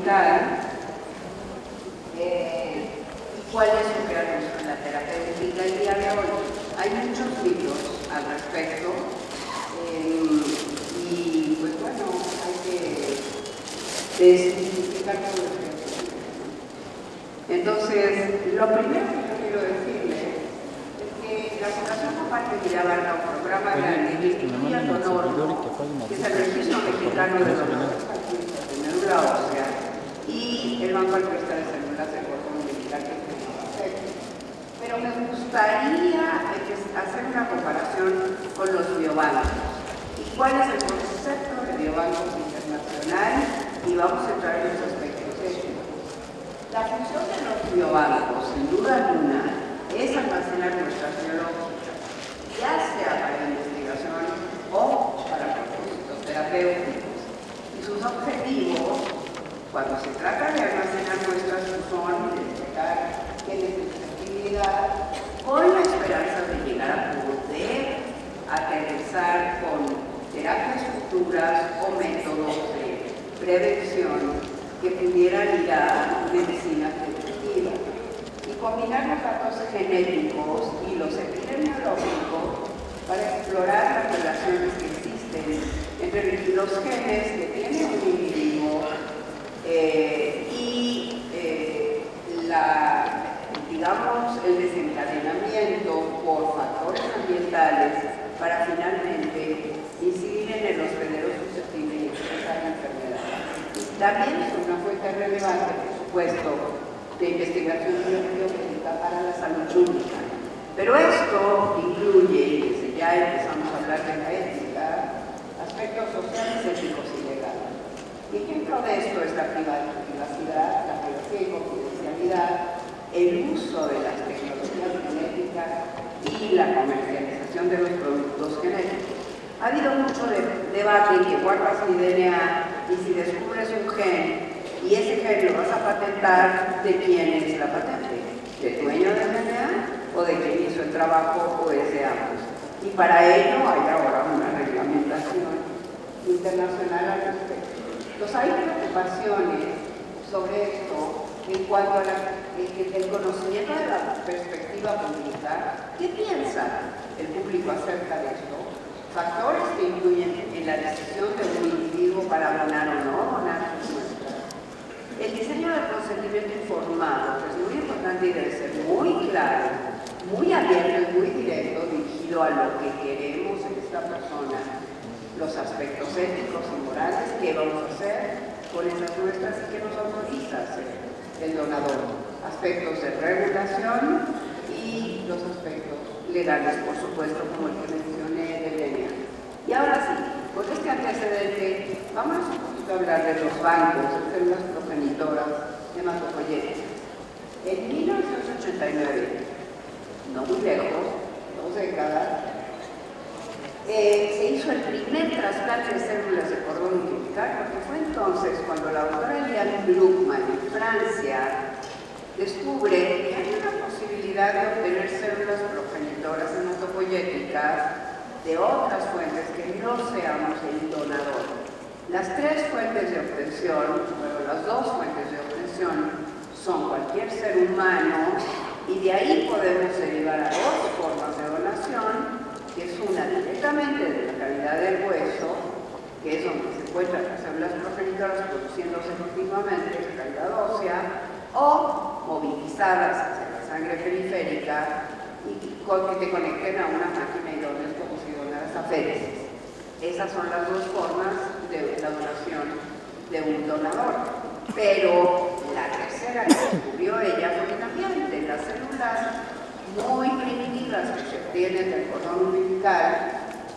umbilical y cuál es su real uso en la terapéutica el día de hoy. Hay muchos libros al respecto y pues bueno, hay que desmitificar todo esto. Entonces, lo primero que yo quiero decirles es que la Fundación Comparte abarca un programa grande que incluye el donor, que es el Registro Mexicano de Donadores de Médula Ósea, y el Banco Altruista de Células de Cordón Umbilical, que es el MACEC. Pero me gustaría hacer una comparación con los biobancos. ¿Y cuál es el concepto de biobancos internacional? Y vamos a entrar en los aspectos éticos. La función de los biobancos, sin duda alguna, es almacenar muestras biológicas, ya sea para investigación o para propósitos terapéuticos. Y sus objetivos, cuando se trata de almacenar muestras, son identificar genes de susceptibilidad con la esperanza de llegar a poder aterrizar con terapias futuras o métodos de prevención que pudieran ir a medicina preventiva y combinar los datos genéticos y los epidemiológicos para explorar las relaciones que existen entre los genes que tiene un individuo y digamos, el desencadenamiento por factores ambientales para finalmente incidir en el hospedero susceptible y expresar la enfermedad. También es una fuente relevante, por supuesto, de investigación biomédica para la salud pública. Pero esto incluye, y desde ya empezamos a hablar de la ética, aspectos sociales, éticos y legales. Y ejemplo de esto es la privacidad, la privacidad y confidencialidad, el uso de las tecnologías genéticas y la comercialización de los productos genéticos. Ha habido mucho debate en que guardas mi DNA y si descubres un gen y ese gen lo vas a patentar, ¿de quién es la patente? ¿Del dueño del DNA o de quien hizo el trabajo o es de ambos? Y para ello hay ahora una reglamentación internacional al respecto. Entonces hay preocupaciones sobre esto en cuanto a el conocimiento de la perspectiva pública. ¿Qué piensa el público acerca de esto? Factores que influyen en la decisión de un individuo para donar o no donar sus muestras. El diseño del consentimiento informado es muy importante y debe ser muy claro, muy abierto y muy directo, dirigido a lo que queremos en esta persona, los aspectos éticos y morales, qué vamos a hacer con esas muestras y qué nos autoriza hacer el donador, aspectos de regulación y los aspectos legales, por supuesto, como el que mencioné del DNA. Y ahora sí, con este antecedente, vamos un poquito a hablar de los bancos de células progenitoras hematopoyéticas. En 1989, no muy lejos, 2 décadas, se hizo el primer trasplante de células de cordón umbilical, porque fue entonces cuando la doctora Eliane Gluckman en Francia descubre que hay una posibilidad de obtener células progenitoras hematopoyéticas de otras fuentes que no seamos el donador. Las 3 fuentes de obtención, bueno, las 2 fuentes de obtención son cualquier ser humano y de ahí podemos derivar a 2 formas de donación, que es una directamente de la cavidad del hueso, que es donde se encuentran las células progenitoras produciéndose continuamente, la cavidad ósea, o movilizadas hacia la sangre periférica y que te conecten a una máquina idónea como si donaras aféresis. Esas son las 2 formas de la donación de un donador. Pero la tercera que descubrió ella fue también de las células muy primitivas que se obtienen del cordón umbilical.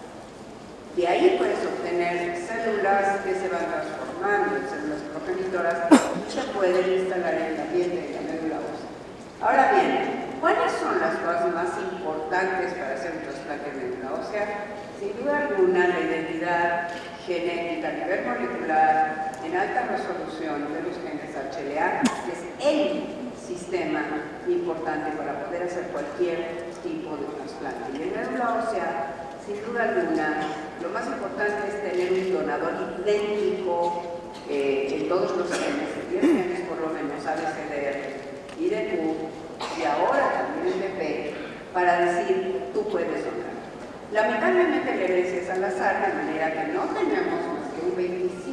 De ahí puedes obtener células que se van transformando en células progenitoras y se pueden instalar en el ambiente de la médula ósea. Ahora bien, ¿cuáles son las cosas más importantes para hacer un trasplante de médula ósea? Sin duda alguna, la identidad genética a nivel molecular en alta resolución de los genes HLA, que es el sistema importante para poder hacer cualquier tipo de trasplante. Y en médula ósea, sin duda alguna, lo más importante es tener un donador idéntico en todos los genes, en 10 genes por lo menos, ABCDR, IDQ y ahora también el DP, para decir, tú puedes donar. Lamentablemente la herencia es al azar, de manera que no tenemos más que un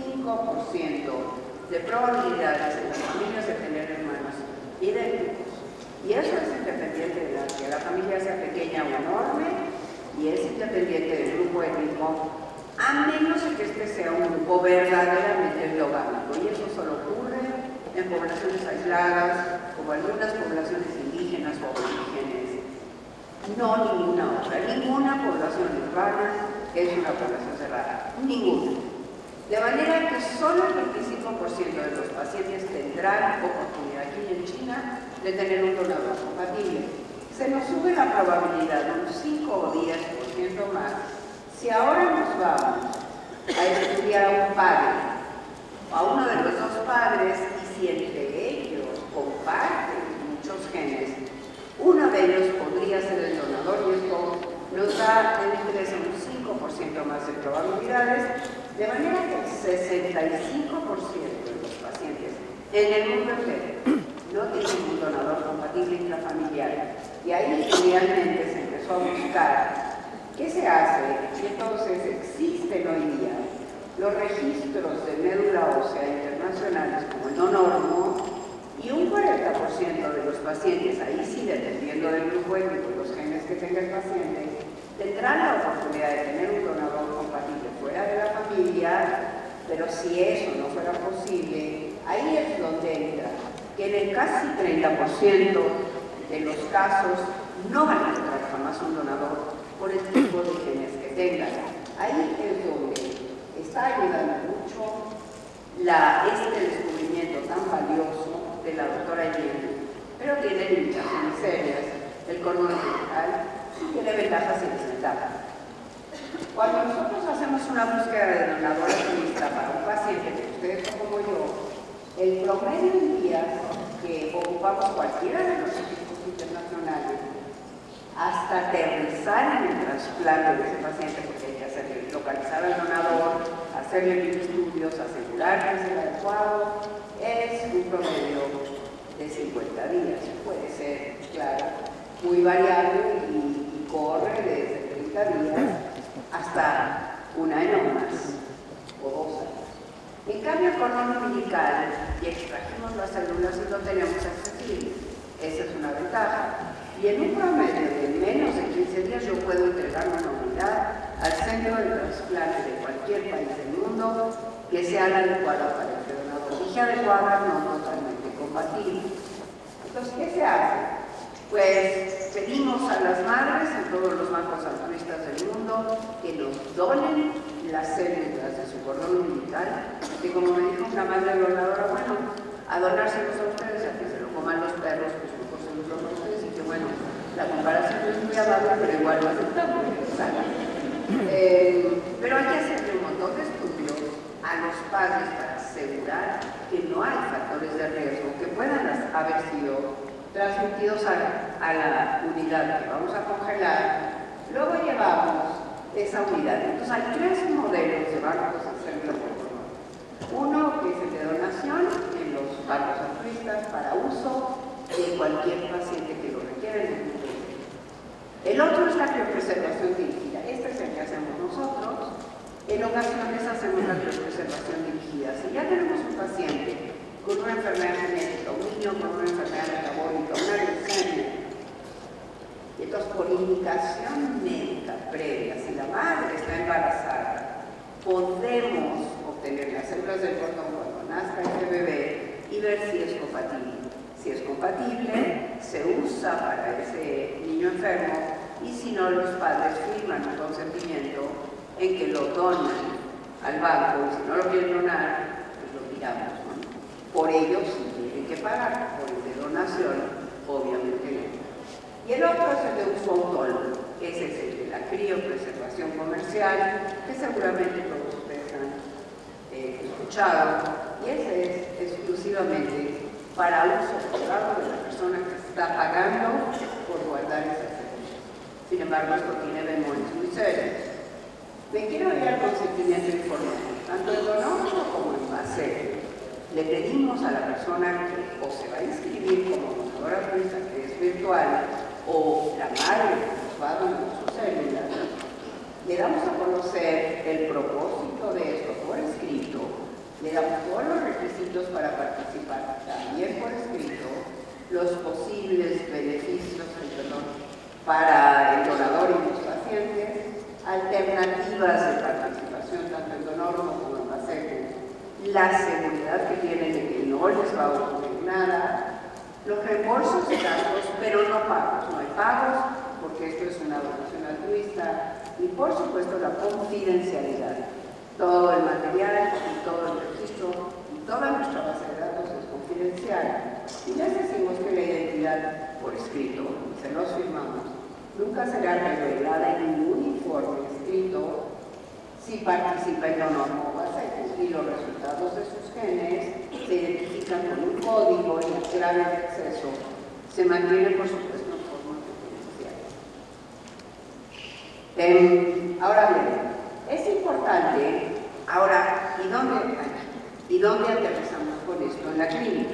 25% de probabilidades en las familias de tener hermanos idénticos. Y eso es independiente de que la familia sea pequeña o enorme, y es independiente del grupo étnico, a menos de que este sea un grupo verdaderamente endogámico. Y eso solo ocurre en poblaciones aisladas, como algunas poblaciones indígenas o aborígenes. No ninguna otra, ninguna población urbana es una población cerrada, ninguna. De manera que solo el 25% de los pacientes tendrán oportunidad aquí en China de tener un donador compatible. Se nos sube la probabilidad de un 5 o 10% más si ahora nos vamos a estudiar a un padre, a uno de los dos padres, y si entre ellos comparten muchos genes, uno de ellos podría ser el donador, y esto nos da en interés un 5% más de probabilidades, de manera que el 65% de los pacientes en el mundo entero no tienen un donador compatible intrafamiliar. Y ahí realmente se empezó a buscar qué se hace, y entonces existen hoy día los registros de médula ósea internacionales como el DONORMO, y un 40% de los pacientes, ahí sí dependiendo del grupo étnico y los genes que tenga el paciente, tendrán la oportunidad de tener un donador compatible fuera de la familia, pero si eso no fuera posible, ahí es donde entra que en el casi 30% de los casos no van a encontrar jamás un donador por el tipo de genes que tengan. Ahí es donde está ayudando mucho este descubrimiento tan valioso de la doctora Allende, pero tiene limitaciones serias, el cordón umbilical, y tiene ventajas y desventajas. Cuando nosotros hacemos una búsqueda de donador altruista para un paciente, que ustedes son como yo, el promedio en días que ocupamos cualquiera de los equipos internacionales hasta aterrizar en el trasplante de ese paciente, porque hay que hacerle, localizar al donador, hacerle estudios, asegurar que es el adecuado, es un promedio de 50 días. Puede ser, claro, muy variable y corre desde 30 días hasta un año más o 2 años. En cambio, el cordón umbilical, y extrajimos las células y lo tenemos accesible. Esa es una ventaja. Y en un promedio de menos de 15 días yo puedo entregar una unidad al centro de trasplante de cualquier país del mundo que sea la adecuada para el donador. Dije adecuada, no totalmente compatible. Entonces, ¿qué se hace? Pues pedimos a las madres en todos los bancos altruistas del mundo que nos donen las células de su cordón umbilical, que como me dijo una madre donadora, bueno, a donárselos a ustedes, a que se lo coman los perros, pues mejor se los donan a ustedes, y que bueno, la comparación no es muy amable, pero igual lo aceptamos, ¿verdad? Pero hay que hacerle un montón de estudios a los padres para asegurar que no hay factores de riesgo que puedan haber sido transmitidos a la unidad que vamos a congelar. Luego llevamos esa unidad. Entonces hay 3 modelos de bancos de células de donador. Uno que es el de donación en los bancos altruistas para uso de cualquier paciente que lo requiera en el mundo. El otro es la criopreservación dirigida. Este es el que hacemos nosotros. En ocasiones hacemos la criopreservación dirigida. Si ya tenemos un paciente con una enfermedad genética, un niño con una enfermedad metabólica, una leucemia, y entonces por indicación médica previa, si la madre está embarazada, podemos obtener las células del cordón cuando nazca ese bebé y ver si es compatible. Si es compatible, se usa para ese niño enfermo, y si no, los padres firman un consentimiento en que lo donan al banco, y si no lo quieren donar, pues lo tiramos, ¿no? Por ello sí tienen que pagar, por el de donación, obviamente no. Y el otro es el de uso autónomo, ese es el de la criopreservación comercial, que seguramente todos ustedes han escuchado, y ese es exclusivamente para uso privado de la persona que está pagando por guardar esas células. Sin embargo, esto tiene bemoles muy serios. Me quiero ir al consentimiento informado, tanto en donómetro como en base. le pedimos a la persona que o se va a inscribir como donadora altruista, que es virtual, o la madre que nos va a donar sus células, le damos a conocer el propósito de esto por escrito, le damos todos los requisitos para participar también por escrito, los posibles beneficios para el donador y los pacientes, alternativas de participación tanto en donor como en pacientes, la seguridad que tienen de que no les va a ocurrir nada, los reembolsos de gastos, pero no pagos, no hay pagos porque esto es una donación altruista, y por supuesto la confidencialidad. Todo el material y todo el registro y toda nuestra base de datos es confidencial. Y les decimos que la identidad por escrito, se los firmamos, nunca será revelada en ningún informe escrito si participa en donor o pacientes, y los resultados de sus genes se identifican con un código y las claves de acceso se mantienen, por supuesto, en forma confidencial. Ahora bien, es importante, ahora, ¿y dónde aterrizamos con esto? En la clínica.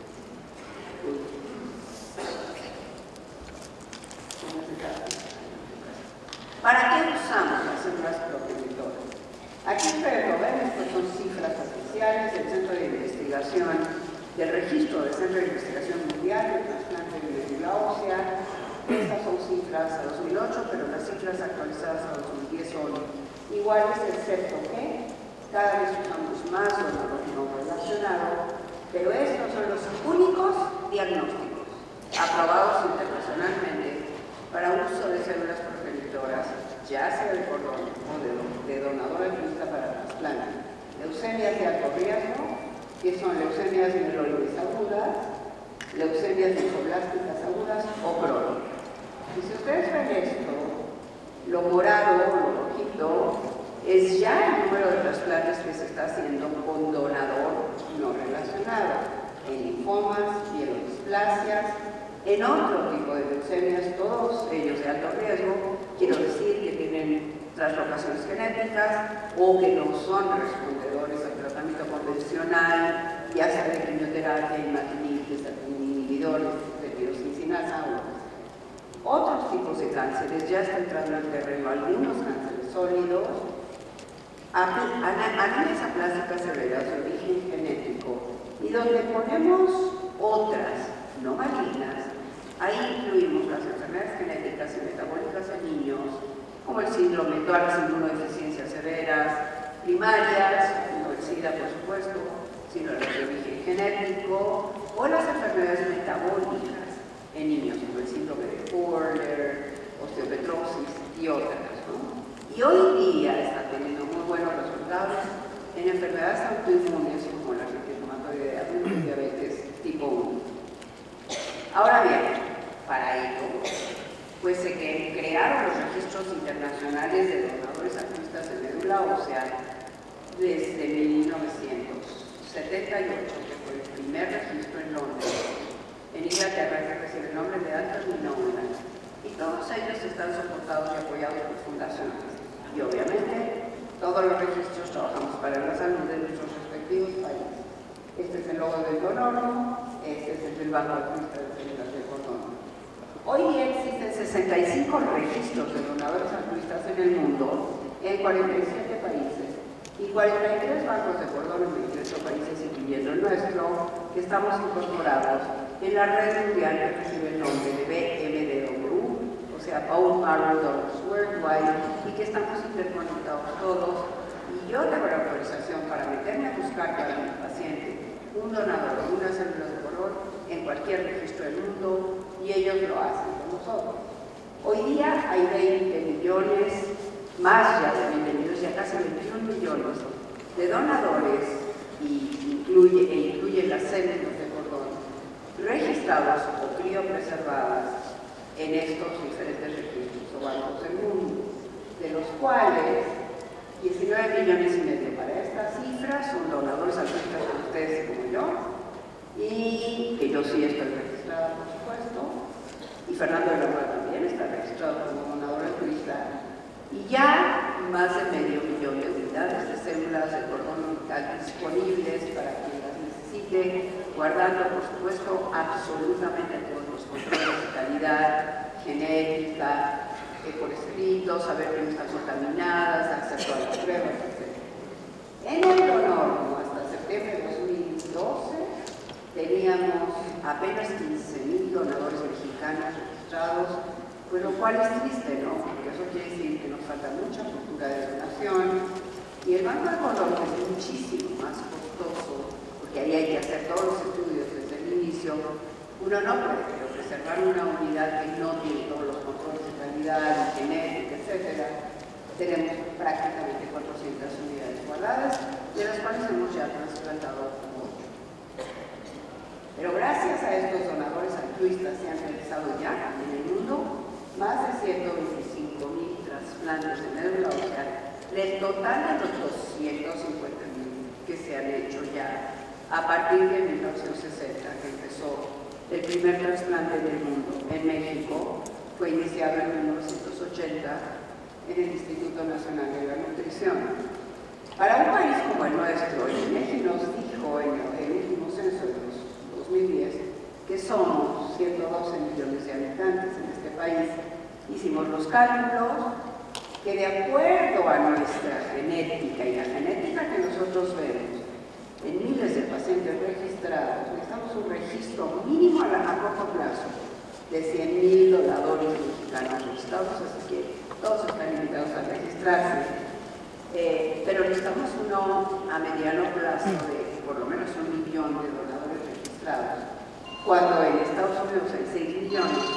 ¿Para qué usamos las células progenitoras? Aquí ustedes lo ven, estas son cifras oficiales del Centro de Investigación, del registro del Centro de Investigación Mundial de Trasplante de Médula Ósea. Estas son cifras a 2008, pero las cifras actualizadas a 2010 son iguales, excepto que cada vez usamos más donador no relacionado, pero estos son los únicos diagnósticos aprobados internacionalmente para uso de células progenitoras, ya sea de cordón o de donador altruista para trasplante. Leucemias de alto riesgo, que son leucemias mieloides agudas, leucemias linfoblásticas agudas o crónicas. Y si ustedes ven esto, lo morado, lo rojito, es ya el número de trasplantes que se está haciendo con donador no relacionado, en linfomas, mielodisplasias, en otro tipo de leucemias, todos ellos de alto riesgo, quiero decir que tienen translocaciones genéticas o que no son respondedores al tratamiento convencional, ya sea de quimioterapia, imatinib, inhibidores de tirosincinasa o otros tipos de cánceres. Ya está entrando al terreno algunos cánceres sólidos, anemias aplásticas severas de origen genético, y donde ponemos otras no malignas, ahí incluimos las enfermedades genéticas y metabólicas en niños, como el síndrome, todas las inmunodeficiencias severas, primarias, como el SIDA, por supuesto, sino las de origen genético, o las enfermedades metabólicas en niños, como el síndrome de Porter, osteopetrosis y otras, ¿no? Y hoy día está teniendo muy buenos resultados en enfermedades autoinmunes como la reumatoide adulta y diabetes tipo 1. Ahora bien, para ello, pues se crearon los registros internacionales de donadores altruistas de médula ósea desde 1978, que fue el primer registro en Londres. En Inglaterra, que recibe el nombre de Anthony Nolan, y todos ellos están soportados y apoyados por fundaciones. Y obviamente, todos los registros trabajamos para la salud de nuestros respectivos países. Este es el logo del donor, este es el del Banco Altruista de Células de Cordón. Hoy día existen 65 registros de donadores altruistas en el mundo, en 47 países, y 43 bancos de cordón en 28 países, incluyendo el nuestro, que estamos incorporados en la red mundial que recibe el nombre de BMDW, o sea, Bone Marrow Donors Worldwide, y que estamos interconectados todos. Y yo tengo la autorización para meterme a buscar para mi paciente un donador o una célula de color en cualquier registro del mundo, y ellos lo hacen con nosotros. Hoy día hay 20 millones, más ya de 20 millones, ya casi 21 millones de donadores, y incluye las células de cordón registradas o criopreservadas en estos diferentes registros o bancos del mundo, de los cuales 19 millones y medio para esta cifra son donadores altruistas como ustedes y como yo, y que yo sí estoy registrada, por supuesto, y Fernando de la Mora también está registrado como donador altruista, y ya más de medio millón de unidades de células de cordón umbilical disponibles para quien las necesite necesite, guardando, por supuesto, absolutamente todos los controles de calidad, genética, por escrito, saber que no están contaminadas, hacer todas las pruebas, etc. En el donor, hasta septiembre de 2012, teníamos apenas 15,000 donadores mexicanos registrados, pues lo cual es triste, ¿no? Porque eso quiere decir que nos falta mucha cultura de donación y el banco de Colombia es muchísimo más costoso, porque ahí hay que hacer todos los estudios desde el inicio. Uno no puede, pero preservar una unidad que no tiene todos los controles de calidad, genética, etcétera. Tenemos prácticamente 400 unidades guardadas, de las cuales hemos ya trasplantado como 8. Pero gracias a estos donadores altruistas se han realizado ya en el mundo más de 125,000 trasplantes de médula ósea, del total de los 250,000 que se han hecho ya a partir de 1960, que empezó el primer trasplante del mundo en México. Fue iniciado en 1980 en el Instituto Nacional de la Nutrición. Para un país como el nuestro, el INEGI nos dijo en el último censo de 2010 que somos 112 millones de habitantes en este país. Hicimos los cálculos que, de acuerdo a nuestra genética y la genética que nosotros vemos en miles de pacientes registrados, necesitamos un registro mínimo a corto plazo de 100,000 donadores mexicanos registrados, así que todos están invitados a registrarse. Pero necesitamos uno a mediano plazo de por lo menos 1 millón de donadores registrados, cuando en Estados Unidos hay 6 millones,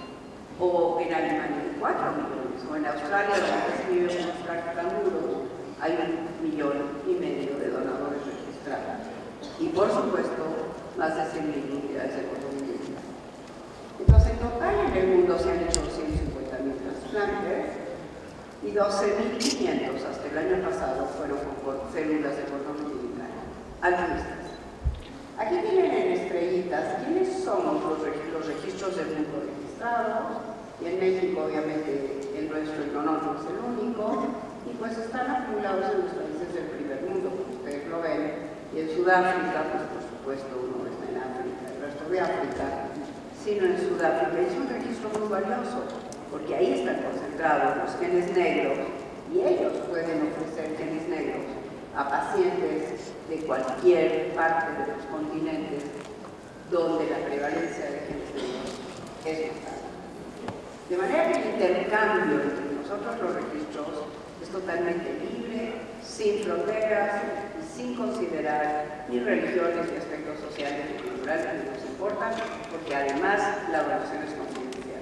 o en Alemania hay 4 millones, o en Australia, donde se vive unos tartamudos, hay 1,5 millones de donadores registrados. Y por supuesto, más de 100,000 unidades de cordón. Entonces, en total en el mundo se han hecho 150,000 trasplantes y 12,500 hasta el año pasado fueron con células de cordón umbilical altruistas. Aquí tienen en estrellitas quiénes son los registros del mundo registrados, y en México obviamente el nuestro, el no es el único, y pues están acumulados en los países del primer mundo, como ustedes lo ven, y en Sudáfrica, pues por supuesto uno está en África, el resto de África, sino en Sudáfrica. Es un registro muy valioso, porque ahí están concentrados los genes negros, y ellos pueden ofrecer genes negros a pacientes de cualquier parte de los continentes donde la prevalencia de genes negros es más alta. De manera que el intercambio entre nosotros los registros es totalmente libre, sin fronteras y sin considerar ni religiones ni aspectos sociales ni culturales que nos importan, porque además la donación es confidencial.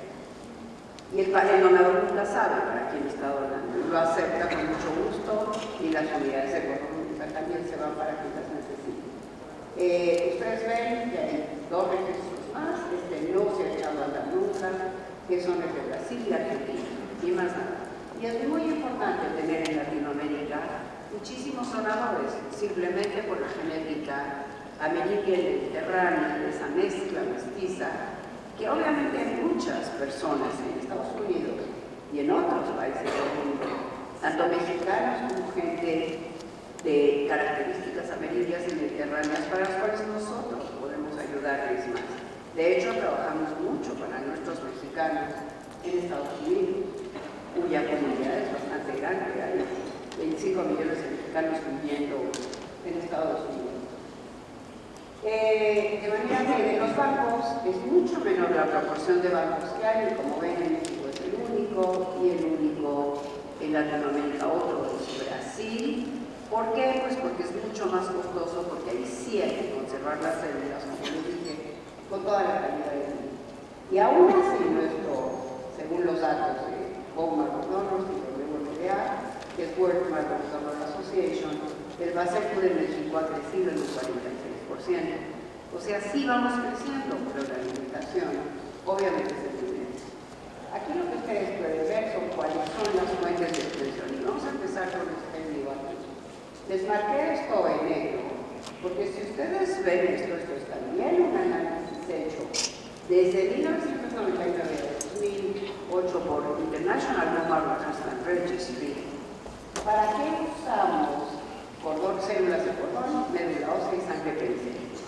Y el donador nunca sabe para quién está donando, lo acepta con mucho gusto y las unidades de cordón umbilical también se van para quien las necesite. Ustedes ven que hay 2 registros más, no se ha echado a andar nunca, que son el de Brasil y Argentina, y más nada. Y es muy importante tener en Latinoamérica muchísimos donadores, simplemente por la genética amerindia y mediterránea, de esa mezcla mestiza, que obviamente hay muchas personas en Estados Unidos y en otros países del mundo, tanto mexicanos como gente de características amerindias y mediterráneas, para las cuales nosotros podemos ayudarles más. De hecho, trabajamos mucho para nuestros mexicanos en Estados Unidos, cuya comunidad es bastante grande. Hay 25 millones de mexicanos viviendo en Estados Unidos. De manera que de los bancos es mucho menor la proporción de bancos que hay, y como ven, en México es el único, y el único en Latinoamérica otro es Brasil. ¿Por qué? Pues porque es mucho más costoso, porque ahí sí hay que conservar las células, como les dije, con toda la calidad del mundo. Y aún así, según los datos de Bone Marrow Donors y de WMDA, que es World Marrow Donor Association, el Baseco de México ha crecido en un 46%. O sea, sí vamos creciendo, pero la alimentación obviamente es el dinero. Aquí lo que ustedes pueden ver son cuáles son las fuentes de expresión. Y vamos a empezar con este libro aquí. Les marqué esto en negro, porque si ustedes ven esto es también un análisis hecho desde 1999 a 2008 por International Bone Marrow Transplant Registry. ¿Para qué usamos células de cordón, médula ósea y sangre periférica?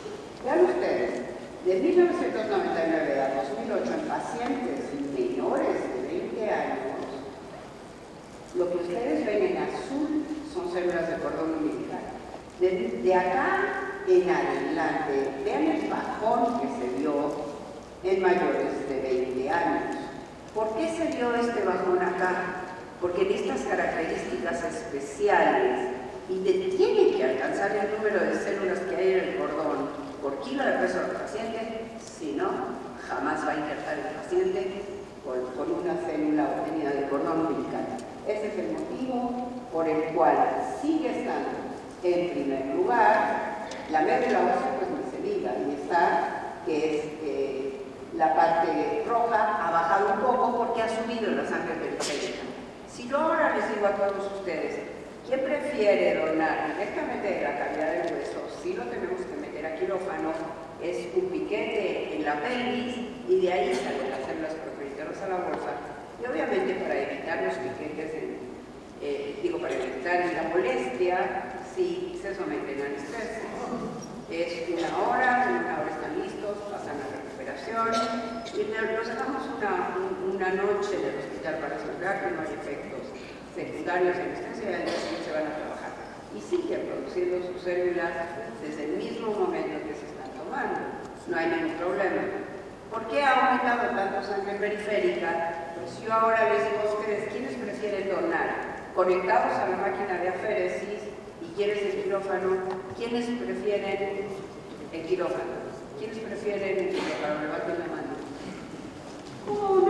Vean ustedes, de 1999 a 2008 en pacientes menores de 20 años, lo que ustedes ven en azul son células de cordón umbilical. De acá en adelante, vean el bajón que se dio en mayores de 20 años. ¿Por qué se dio este bajón acá? Porque en estas características especiales y tiene que alcanzar el número de células que hay en el cordón por kilo de peso del paciente, si no, jamás va a injertar el paciente con una célula obtenida del cordón umbilical. Ese es el motivo por el cual sigue estando en primer lugar la médula ósea, pues ni se diga, y está, que es la parte roja, ha bajado un poco porque ha subido la sangre periférica. Si yo ahora les digo a todos ustedes, ¿quién prefiere donar directamente de la cavidad del hueso? Si lo tenemos que meter a quirófano, es un piquete en la pelvis y de ahí salen las células proferiteras a la bolsa. Y obviamente para evitar los piquetes, para evitar la molestia, si se someten al estrés. Es una hora están listos, pasan a recuperación y los dejamos una noche en el hospital para asegurar que no hay efectos secundarios en estrés y al día siguiente se van a trabajar. Y siguen produciendo sus células desde el mismo momento que se están tomando. No hay ningún problema. ¿Por qué ha aumentado tanto sangre periférica? Pues yo ahora les digo a ustedes, ¿quiénes prefieren donar? Conectados a la máquina de aféresis y quieres el quirófano, ¿quiénes prefieren el quirófano? ¿Quiénes prefieren el quirófano? Levanten la mano. ¿Cómo?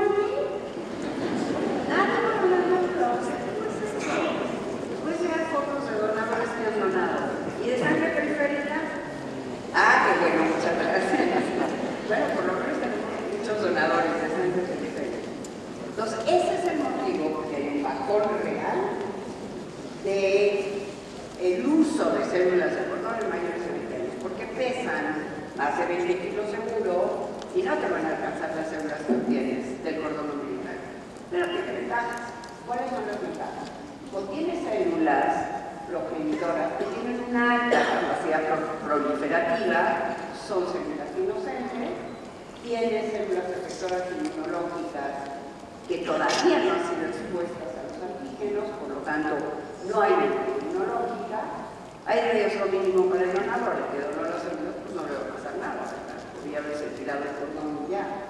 Después de dar fotos de donadores que han donado. ¿Y de sangre periférica? Ah, qué bueno, muchas gracias. Bueno, por lo menos tenemos muchos donadores de sangre periférica. Entonces, ese es el motivo porque hay un bajón real del uso de células de cordón en mayores de 20 años, porque pesan más de 20 kilos seguro y no te van a alcanzar las células que obtienes del cordón umbilical. Pero tiene ventajas. ¿Cuáles son las ventajas? Contiene células progenitoras que tienen una alta capacidad proliferativa, son células inocentes, tiene células efectoras inmunológicas que todavía no han sido expuestas a los antígenos, por lo tanto no hay defensa inmunológica, hay riesgo mínimo para el donador, el que donó las células pues no le va a pasar nada, ¿verdad? Podría haberse tirado el cordón ya.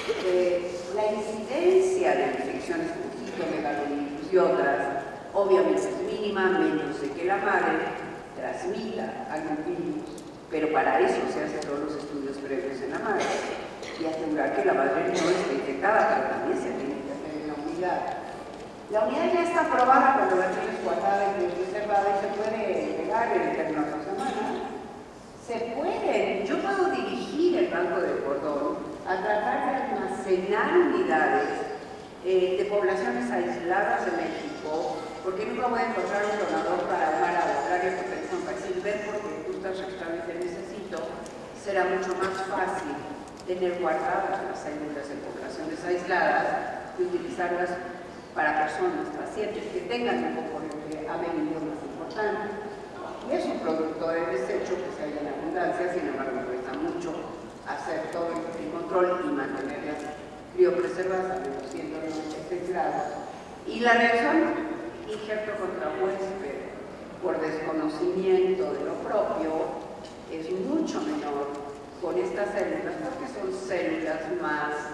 La incidencia de infecciones mosquito, megalovirus y otras obviamente es mínima, menos de que la madre transmita algún virus, pero para eso se hacen todos los estudios previos en la madre y asegurar que la madre no esté infectada, pero también se tiene que hacer en la unidad. La unidad ya está aprobada cuando la tienes guardada y reservada y se puede pegar en el término de la semana. Se puede, yo puedo dirigir el banco del cordón a tratar de almacenar unidades de poblaciones aisladas de México, porque nunca voy a encontrar un donador para donar a la área que pensó en Silver, porque tú estás registrado y te necesito, será mucho más fácil tener guardadas las células en poblaciones aisladas y utilizarlas para personas, pacientes que tengan un componente amenio más importante. Y es un producto de desecho que se halla en abundancia, sin embargo cuesta mucho hacer todo el control y mantenerlas criopreservadas a menos 196 grados. Y la reacción injerto contra huésped por desconocimiento de lo propio es mucho menor con estas células porque son células más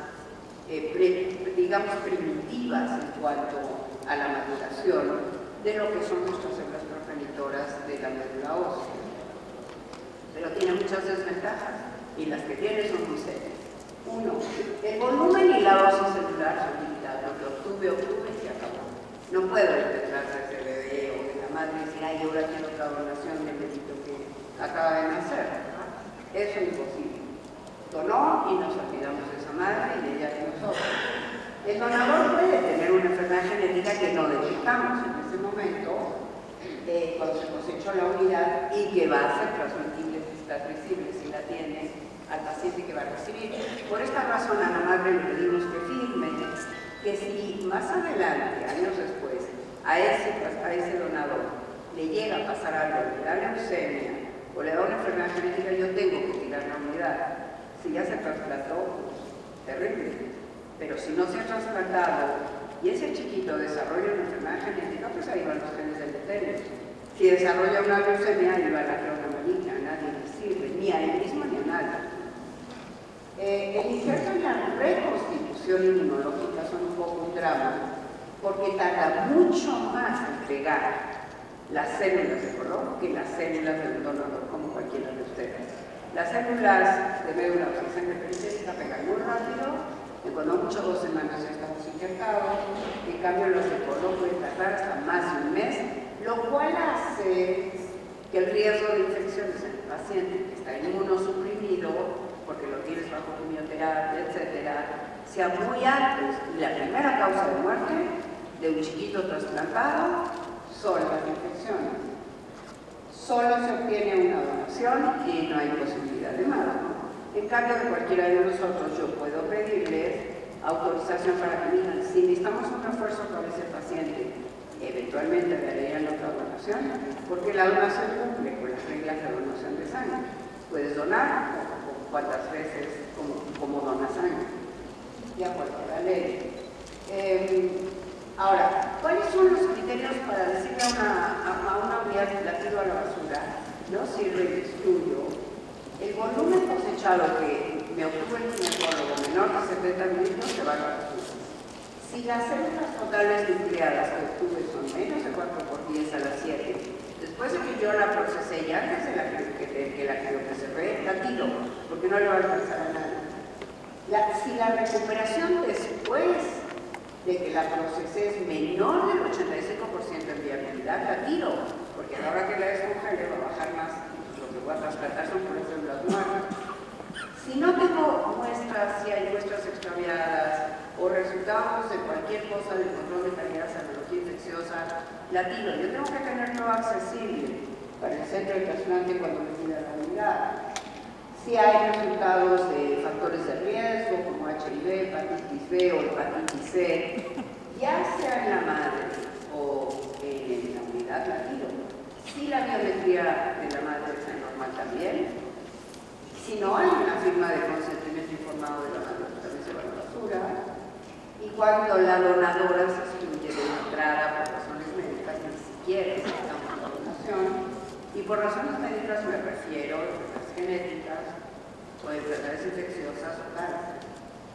digamos primitivas en cuanto a la maduración de lo que son nuestras células progenitoras de la médula ósea. Pero tiene muchas desventajas y las que tiene son muy serias. Uno, el volumen y la dosis celular son limitados. Lo que obtuve y se acabó. No puedo detectar de ese bebé o de la madre y decir, ay, ahora quiero otra donación del bebito que acaba de nacer. Eso es imposible. Donó y nos olvidamos de esa madre y de ella de nosotros. El donador puede tener una enfermedad genética que no detectamos en ese momento cuando se cosechó la unidad y que va a ser transmitible si está transmisible, si la tiene al paciente que va a recibir. Por esta razón a la madre le pedimos que firme que si más adelante, años después, a ese donador le llega a pasar algo, le da leucemia o le da una enfermedad genética, yo tengo que tirar la ya se trasplantó, pues, terrible. Pero si no se ha trasplantado y ese chiquito desarrolla una enfermedad genética, pues ahí van los genes deleterios. Si desarrolla una leucemia, ahí va la clona maligna, a nadie le sirve, ni a él mismo ni a nadie. El injerto en la reconstitución inmunológica son un poco un drama, porque tarda mucho más en pegar las células de color que las células del donador, como cualquiera de ustedes. Las células de médula ósea y sangre periférica pegan muy rápido, y cuando mucho 2 semanas ya estamos injertados. En cambio, los de color pueden tardar hasta más de un mes, lo cual hace que el riesgo de infecciones en el paciente que está inmunosuprimido, porque lo tienes bajo quimioterapia, etcétera, sea muy alto. Y la primera causa de muerte de un chiquito trasplantado son las infecciones. Solo se obtiene una donación y no hay posibilidad de más. En cambio, de cualquiera de nosotros, yo puedo pedirles autorización para que digan, si necesitamos un refuerzo para ese paciente, eventualmente le harían otra donación, porque la donación cumple con las reglas de donación de sangre. Puedes donar o cuantas veces como donas sangre, de acuerdo a la ley. Ahora, ¿cuáles son los criterios para decirle a una unidad de la tiro a la basura? No sirve el estudio. El volumen cosechado que me obtuvo el ginecólogo menor de 70 mililitros se va a la basura. Si las células totales nucleadas que obtuve son menos de 4×10 a la 7, después de que yo la procesé y antes de que la criopreservé, la tiro, porque no le va a alcanzar a nadie. Si la recuperación después de que la procesé es menor del 85% en viabilidad, la tiro, porque a la hora que la descongele va a bajar más, lo que voy a trasplantar son por células muertas. Si no tengo muestras, si hay muestras extraviadas o resultados de cualquier cosa del control de calidad de serología infecciosa, la tiro. Yo tengo que tener todo accesible para el centro de trasplante cuando me pida la unidad. Si hay resultados de factores de riesgo como HIV, hepatitis B o hepatitis C, ya sea en la madre o en la unidad, la tiro. Si la biometría de la madre está normal también, si no hay una firma de consentimiento informado de la madre, también se va a la basura. Y cuando la donadora se excluye de la entrada por razones médicas, ni siquiera necesitamos la donación. Y por razones médicas me refiero a enfermedades genéticas o enfermedades infecciosas o cáncer.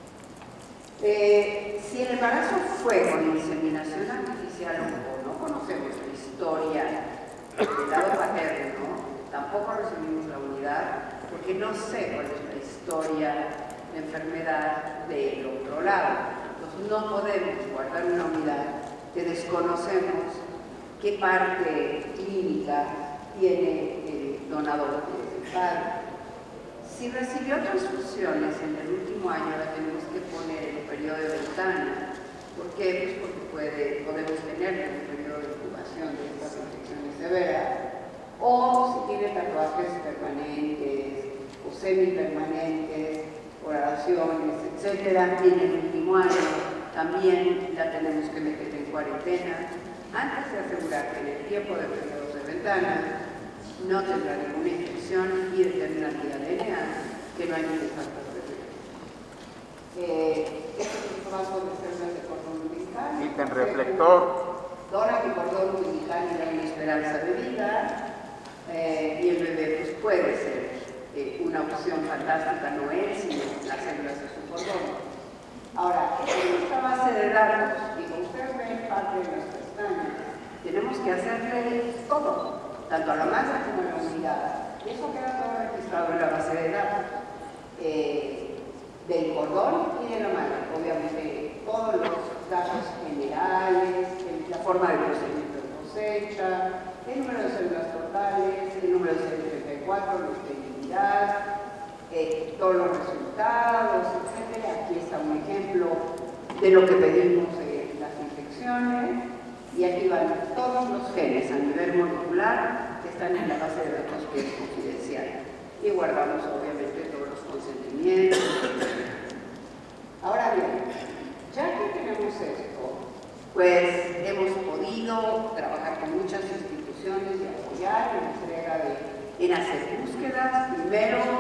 Si el embarazo fue con inseminación artificial o no conocemos la historia del lado paterno, tampoco recibimos la unidad, porque no sé cuál es la historia de enfermedad del otro lado. Entonces no podemos guardar una unidad que desconocemos qué parte clínica tiene el donador, que es el padre. Si recibió transfusiones en el último año, la tenemos que poner en el periodo de ventana. ¿Por qué? Pues porque podemos tener en el periodo de incubación de estas infecciones severas. O si tiene tatuajes permanentes o semipermanentes, oraciones, etcétera, en el último año también la tenemos que meter en cuarentena antes de asegurar que en el tiempo de periodos de ventana no tendrá ninguna infección y determinar vía DNA que no hay ningún factor de riesgo. Este es un trabajo de células de cordón umbilical. Ítem reflector. Dona mi cordón umbilical y da mi esperanza de vida. Y el bebé pues, puede ser una opción fantástica, no él, sino las células de su cordón. Ahora, en esta base de datos, y como ustedes ven parte de las pestañas, tenemos que hacerle todo, tanto a la masa como a la unidad. Y eso queda todo registrado en la base de datos del cordón y de la madre. Obviamente, todos los datos generales, la forma de procedimiento de cosecha, el número de células totales, el número de CD34, la esterilidad, todos los resultados, etc. Aquí está un ejemplo de lo que pedimos de las infecciones. Y aquí van todos los genes a nivel molecular que están en la base de datos que es confidencial. Y guardamos obviamente todos los consentimientos. Ahora bien, ya que tenemos esto, pues hemos podido trabajar con muchas instituciones y apoyar en la entrega en hacer búsquedas. Primero,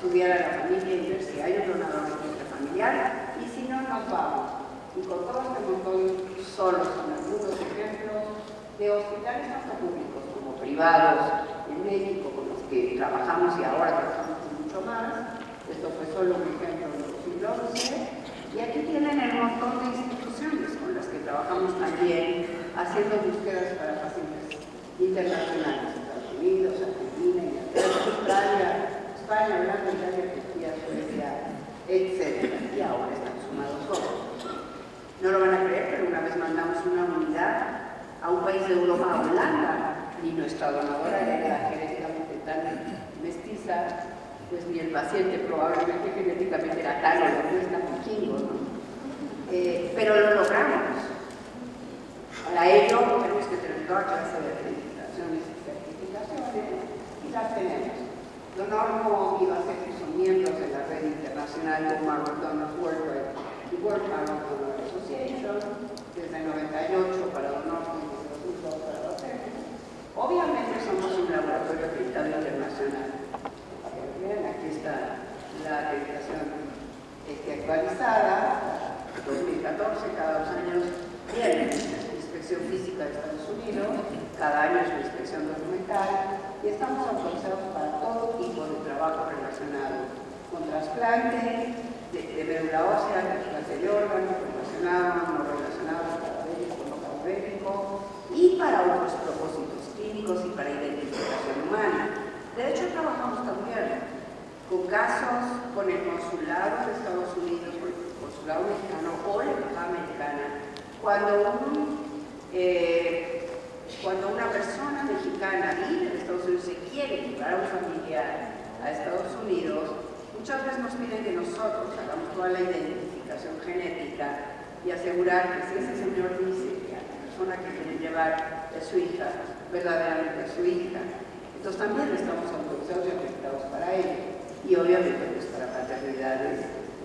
estudiar a la familia y ver si hay un donador de clínica familiar, y si no, nos vamos. Y con todo este montón, solos con algunos ejemplos de hospitales tanto públicos como privados en México, con los que trabajamos y ahora trabajamos mucho más. Esto fue solo un ejemplo en 2011. Y aquí tienen el montón de instituciones con las que trabajamos también, haciendo búsquedas para pacientes internacionales, Estados Unidos, Argentina, Inglaterra, Australia, España, Holanda, Italia, Turquía, Suecia, etc. Y ahora están sumados otros. No lo van a creer, pero una vez mandamos una unidad a un país de Europa, a Holanda, y nuestra donadora era genéticamente tan mestiza, pues ni el paciente probablemente genéticamente era tal o no es tan vikingo, ¿no? Pero lo logramos. Para ello tenemos que tener toda clase de acreditaciones y certificaciones, y las tenemos. Donormo y Baseco son miembros de la red internacional de Marrow Donors Worldwide y World Marrow Donor Association desde el 98 para Donormo y desde 2002 para Baseco. Obviamente somos un laboratorio acreditado internacional. Aquí está la acreditación actualizada, 2014, cada 2 años viene la inspección física de Estados Unidos, cada año es una inspección documental, y estamos autorizados para todo tipo de trabajo relacionado con trasplante de médula ósea, trasplante de órganos, relacionado, no relacionado, cadavérico, no cadavérico, y para otros propósitos clínicos y para identificación humana. De hecho, trabajamos también con casos con el consulado de Estados Unidos, con el consulado mexicano o la embajada americana, cuando una persona mexicana vive en Estados Unidos y quiere llevar a un familiar a Estados Unidos, muchas veces nos piden que nosotros hagamos toda la identificación genética y asegurar que si ese señor dice que a la persona que quiere llevar es su hija, verdaderamente es su hija. Entonces también estamos autorizados y acreditados para ello. Y obviamente pues para paternidades.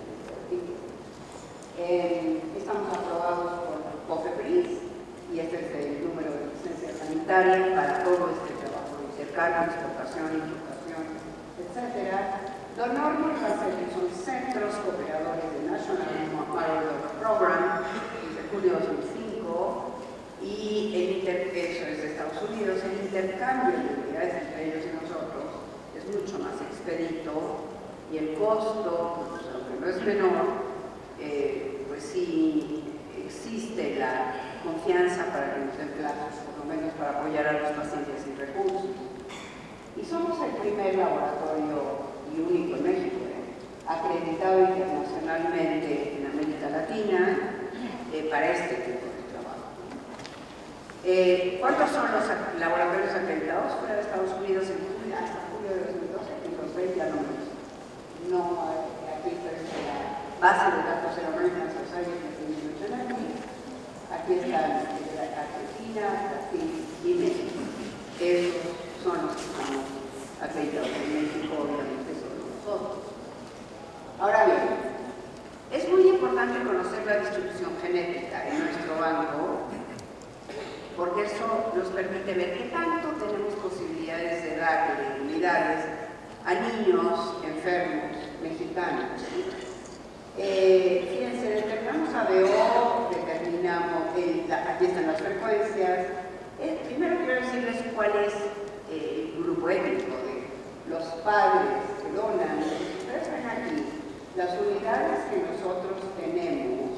Estamos aprobados por COFEPRIS y este es el número de licencia sanitaria para todo este trabajo de cercano, exportación, importación, etc. Donormo y Baseco son centros cooperadores de National Marrow Donor Program desde julio de 2005 y eso es de Estados Unidos. El intercambio de unidades entre ellos y nosotros es mucho más expedito y el costo, pues, aunque no es menor, pues sí existe la confianza para que nos den plazos, por lo menos para apoyar a los pacientes sin recursos. Y somos el primer laboratorio y único en México, acreditado internacionalmente en América Latina para este tipo de trabajo. ¿Cuántos son los laboratorios acreditados fuera de Estados Unidos en julio, hasta julio de 2012? En los 20 años. No, aquí está la base de datos de la American Society of Immunology. Aquí está Argentina, Brasil y México. Esos son los que estamos acreditados en México, obviamente son nosotros. Ahora bien, es muy importante conocer la distribución genética en nuestro banco, porque eso nos permite ver qué tanto tenemos posibilidades de darle unidades a niños enfermos mexicanos. Fíjense, determinamos ABO, determinamos, aquí están las frecuencias. Primero quiero decirles cuál es el grupo étnico de los padres que donan. Ustedes ven aquí, las unidades que nosotros tenemos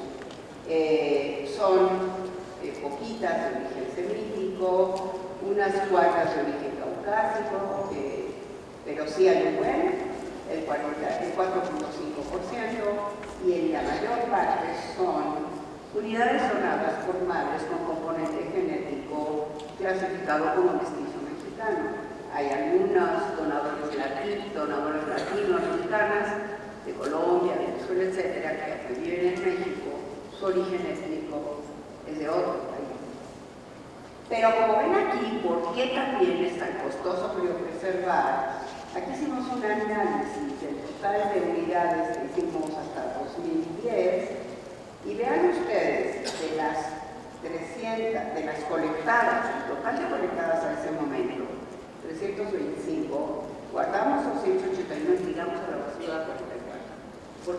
son poquitas de origen semítico, unas cuantas de origen caucásico, pero sí hay un buen, el 4.5%, y la mayor parte son unidades donadas por madres con componente genético clasificado como mestizo mexicano. Hay algunos donadores latinos, mexicanas, de Colombia, Venezuela, etcétera, que viven en México, su origen étnico es de otro país. Pero como ven aquí, ¿por qué también es tan costoso criopreservar? Aquí hicimos un análisis del total de unidades que hicimos hasta 2010 y vean ustedes, de las 300, de las colectadas, el total de colectadas a ese momento, 325, guardamos 281 y tiramos a la basura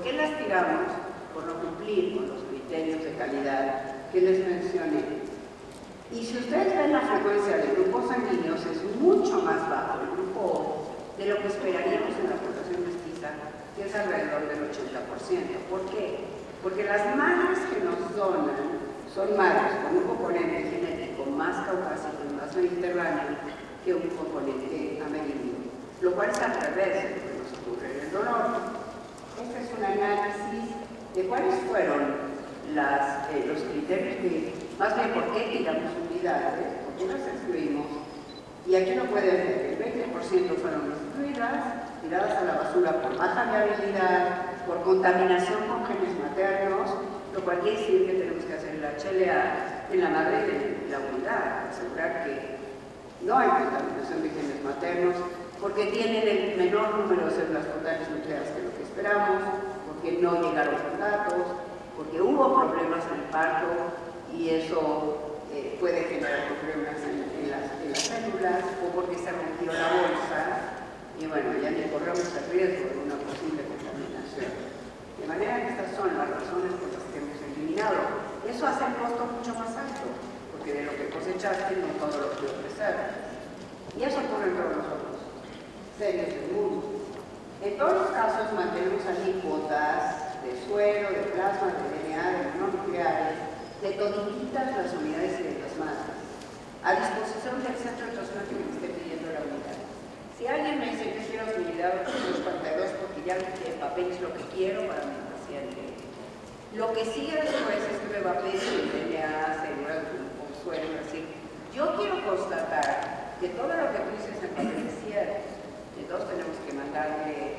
qué las tiramos? Por no cumplir con los criterios de calidad que les mencioné. Y si ustedes ven la frecuencia de grupos sanguíneos, es mucho más bajo el grupo O de lo que esperaríamos en la población mestiza, que es alrededor del 80%. ¿Por qué? Porque las madres que nos donan son madres con un componente genético más caucásico y más mediterráneo que un componente ameríndio, lo cual es al revés de lo que nos ocurre en el donor. Este es un análisis de cuáles fueron los criterios que, más bien por qué tiramos unidades, por qué las excluimos, y aquí lo pueden ver, el 20% fueron excluidas, tiradas a la basura por baja viabilidad, por contaminación con genes maternos, lo cual quiere decir que tenemos que hacer el HLA en la madre de la unidad, asegurar que no hay contaminación de genes maternos, porque tienen el menor número de células totales nucleadas que lo que esperamos, porque no llegaron los datos, porque hubo problemas en el parto y eso puede generar problemas en las células, o porque se rompió la bolsa y bueno, ya ni corremos el riesgo de una posible contaminación. De manera que estas son las razones por las que hemos eliminado. Eso hace el costo mucho más alto, porque de lo que cosechaste no todo lo que ofrecer. Y eso ocurre en todos los otros serios del mundo. En todos los casos mantenemos alícuotas de suero, de plasma, de DNA, de mononucleares, de toditas las unidades y de las madres, a disposición del centro de trasplante que me esté pidiendo la unidad. Si alguien me dice que quiero mi unidad 242 porque ya el papel es lo que quiero para mi paciente, lo que sigue después es que me va a pedir el DNA, célula, grupo, suero, es decir, yo quiero constatar que todo lo que tú dices en papel es cierto. Entonces tenemos que mandarle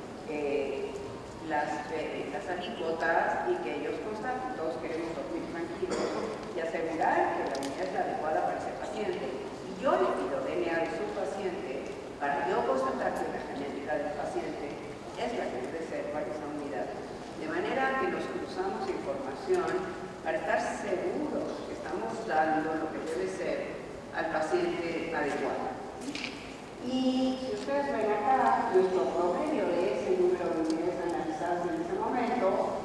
las alícuotas y que ellos constaten. Todos queremos dormir tranquilos y asegurar que la unidad es la adecuada para ese paciente. Y yo le pido DNA de su paciente para yo constatar que la genética del paciente es la que debe ser para esa unidad. De manera que nos cruzamos información para estar seguros que estamos dando lo que debe ser al paciente adecuado. Y si ustedes ven acá, nuestro promedio de ese número de unidades analizadas en ese momento,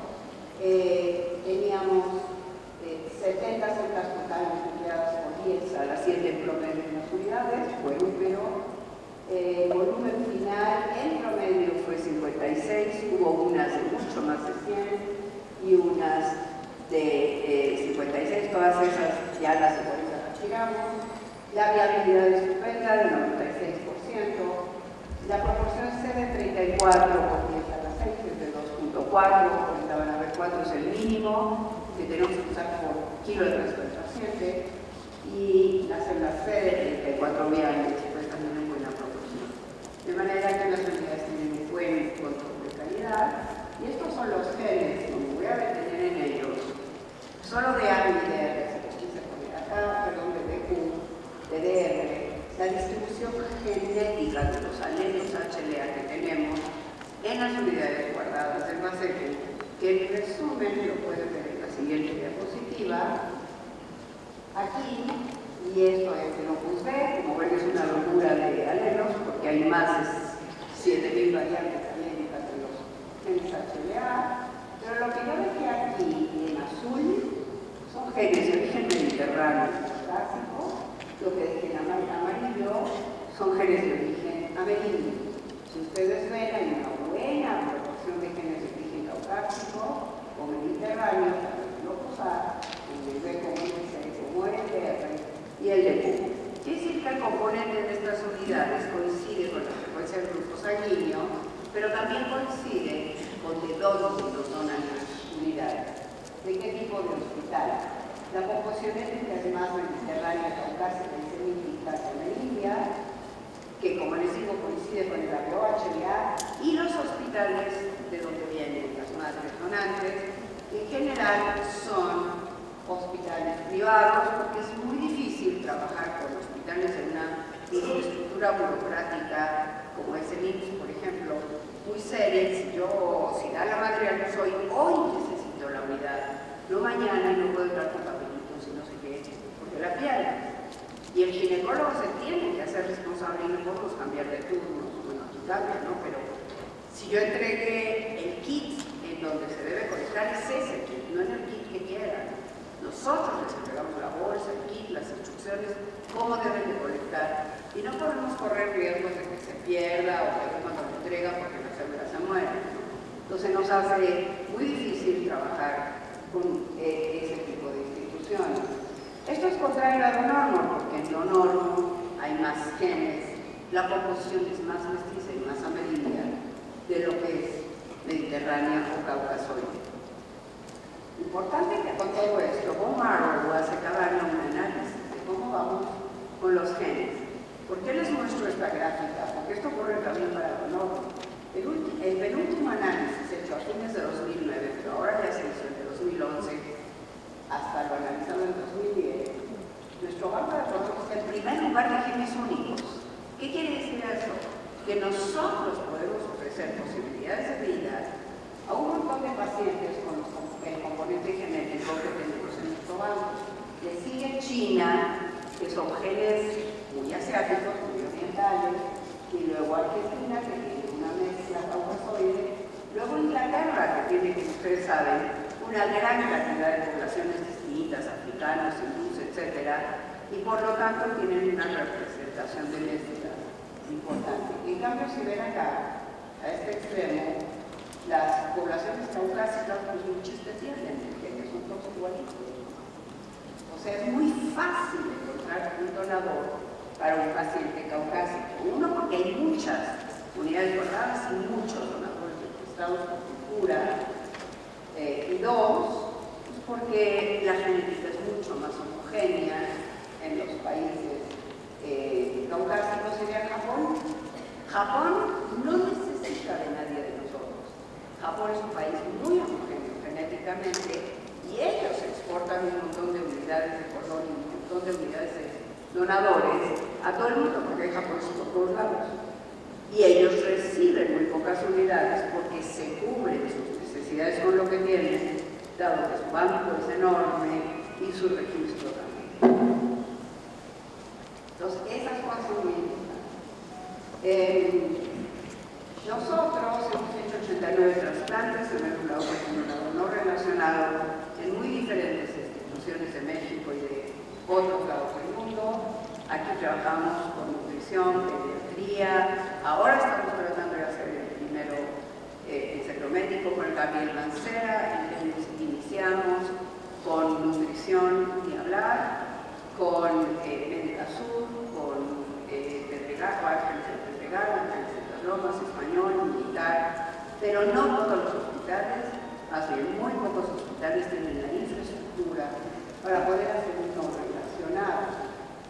teníamos 70 células totales nucleadas por 10 a las 7 en promedio en las unidades, fue un número. Volumen final en promedio fue 56, hubo unas de mucho más de 100 y unas de 56, todas esas ya las tiramos. La viabilidad es estupenda, del 96%. La proporción es de 34 por 10 a la 6, es de 2.4, ahorita van a ver cuánto es el mínimo que tenemos que usar por kilo de peso del paciente. Y las células C de 34 viales, pues también en buena proporción. De manera que las unidades tienen un buen control de calidad. Y estos son los genes, como voy a detener en ellos, solo de A y de R, se los quise poner acá, perdón, de DQ, de DR, la distribución genética de los alelos HLA que tenemos en las unidades guardadas del macete, que en resumen lo pueden ver en la siguiente diapositiva. Aquí, y esto es el Opus B, como ven es una locura de alelos, porque hay más de 7.000 variantes genéticas de los genes HLA, pero lo que yo dejé aquí en azul son genes de origen mediterráneo clásico, lo que dejé en amarillo son genes de origen ameríndio. Si ustedes ven, hay una buena proporción de genes de origen caucásico o mediterráneo, para no posar, el B común es el como el DR y el de Q. Quiere decir que el componente de estas unidades coincide con la frecuencia del grupo sanguíneo, pero también coincide con de dónde nos donan las unidades. ¿De qué tipo de hospital? La composición étnica es más mediterránea, caucásica y semítica que ameríndia, que como les digo coincide con el HLA, y los hospitales de donde vienen las madres donantes, que en general son hospitales privados, porque es muy difícil trabajar con hospitales en una infraestructura burocrática como es el IMSS, por ejemplo, muy seria. Si da la madre a luz hoy necesito la unidad, no mañana, y no puedo entrar con papelitos y no sé qué, porque la pierden. Y el ginecólogo se tiene que hacer responsable y no podemos cambiar de turno. Bueno, aquí cambia, ¿no? Pero si yo entregué el kit en donde se debe colectar es ese kit, no en el kit que quieran. Nosotros les entregamos la bolsa, el kit, las instrucciones, cómo deben de colectar. Y no podemos correr riesgos de que se pierda o que cuando lo entregan porque la célula se muere, ¿no? Entonces nos hace muy difícil trabajar con ese tipo de instituciones. Esto es contrario a Donormo, porque en Donormo hay más genes, la composición es más mestiza y más ameríndia de lo que es mediterránea o caucasoide. Importante que con todo esto, Bone Marrow hace cada año un análisis de cómo vamos con los genes. ¿Por qué les muestro esta gráfica? Porque esto ocurre también para Donormo. El penúltimo análisis hecho a fines de 2009, pero ahora ya se hizo en el 2011, hasta lo analizado en 2010, nuestro banco de datos está en primer lugar de genes únicos. ¿Qué quiere decir eso? Que nosotros podemos ofrecer posibilidades de vida a un montón de pacientes con el componente genético que tenemos en nuestro banco. Le sigue China, que son genes muy asiáticos, muy orientales, y luego Argentina, que tiene una mezcla caucasoide, luego Inglaterra, que tiene, como ustedes saben, una gran cantidad de poblaciones distintas, africanos, hindúes, etc. Y por lo tanto tienen una representación de mezcla importante. En cambio, si ven acá, a este extremo, las poblaciones caucásicas, pues muchos tienen, que son todos igualitos. O sea, es muy fácil encontrar un donador para un paciente caucásico. Uno, porque hay muchas unidades guardadas y muchos donadores registrados por cultura. Y dos, pues porque la genética es mucho más homogénea en los países caucásicos. Sería Japón. Japón no necesita de nadie de nosotros. Japón es un país muy homogéneo genéticamente y ellos exportan un montón de unidades de cordón y un montón de unidades de donadores a todo el mundo, porque hay japoneses por todos lados. Y ellos reciben muy pocas unidades porque se cubren sus necesidades con lo que tienen, dado que su banco es enorme y su registro también. Entonces, esas cosas son muy importantes. Nosotros hemos hecho 89 trasplantes en el lado no relacionado en muy diferentes instituciones de México y de otros lados del mundo. Aquí trabajamos con nutrición, pediatría. Ahora estamos tratando de hacer el primero en centro médico con el Gabriel Mancera, iniciamos con nutrición y hablar, con Médica Sur, con Pedregal, Ángeles de las Lomas, Español, Militar, pero no todos los hospitales, más bien muy pocos hospitales tienen la infraestructura para poder hacer un no relacionado.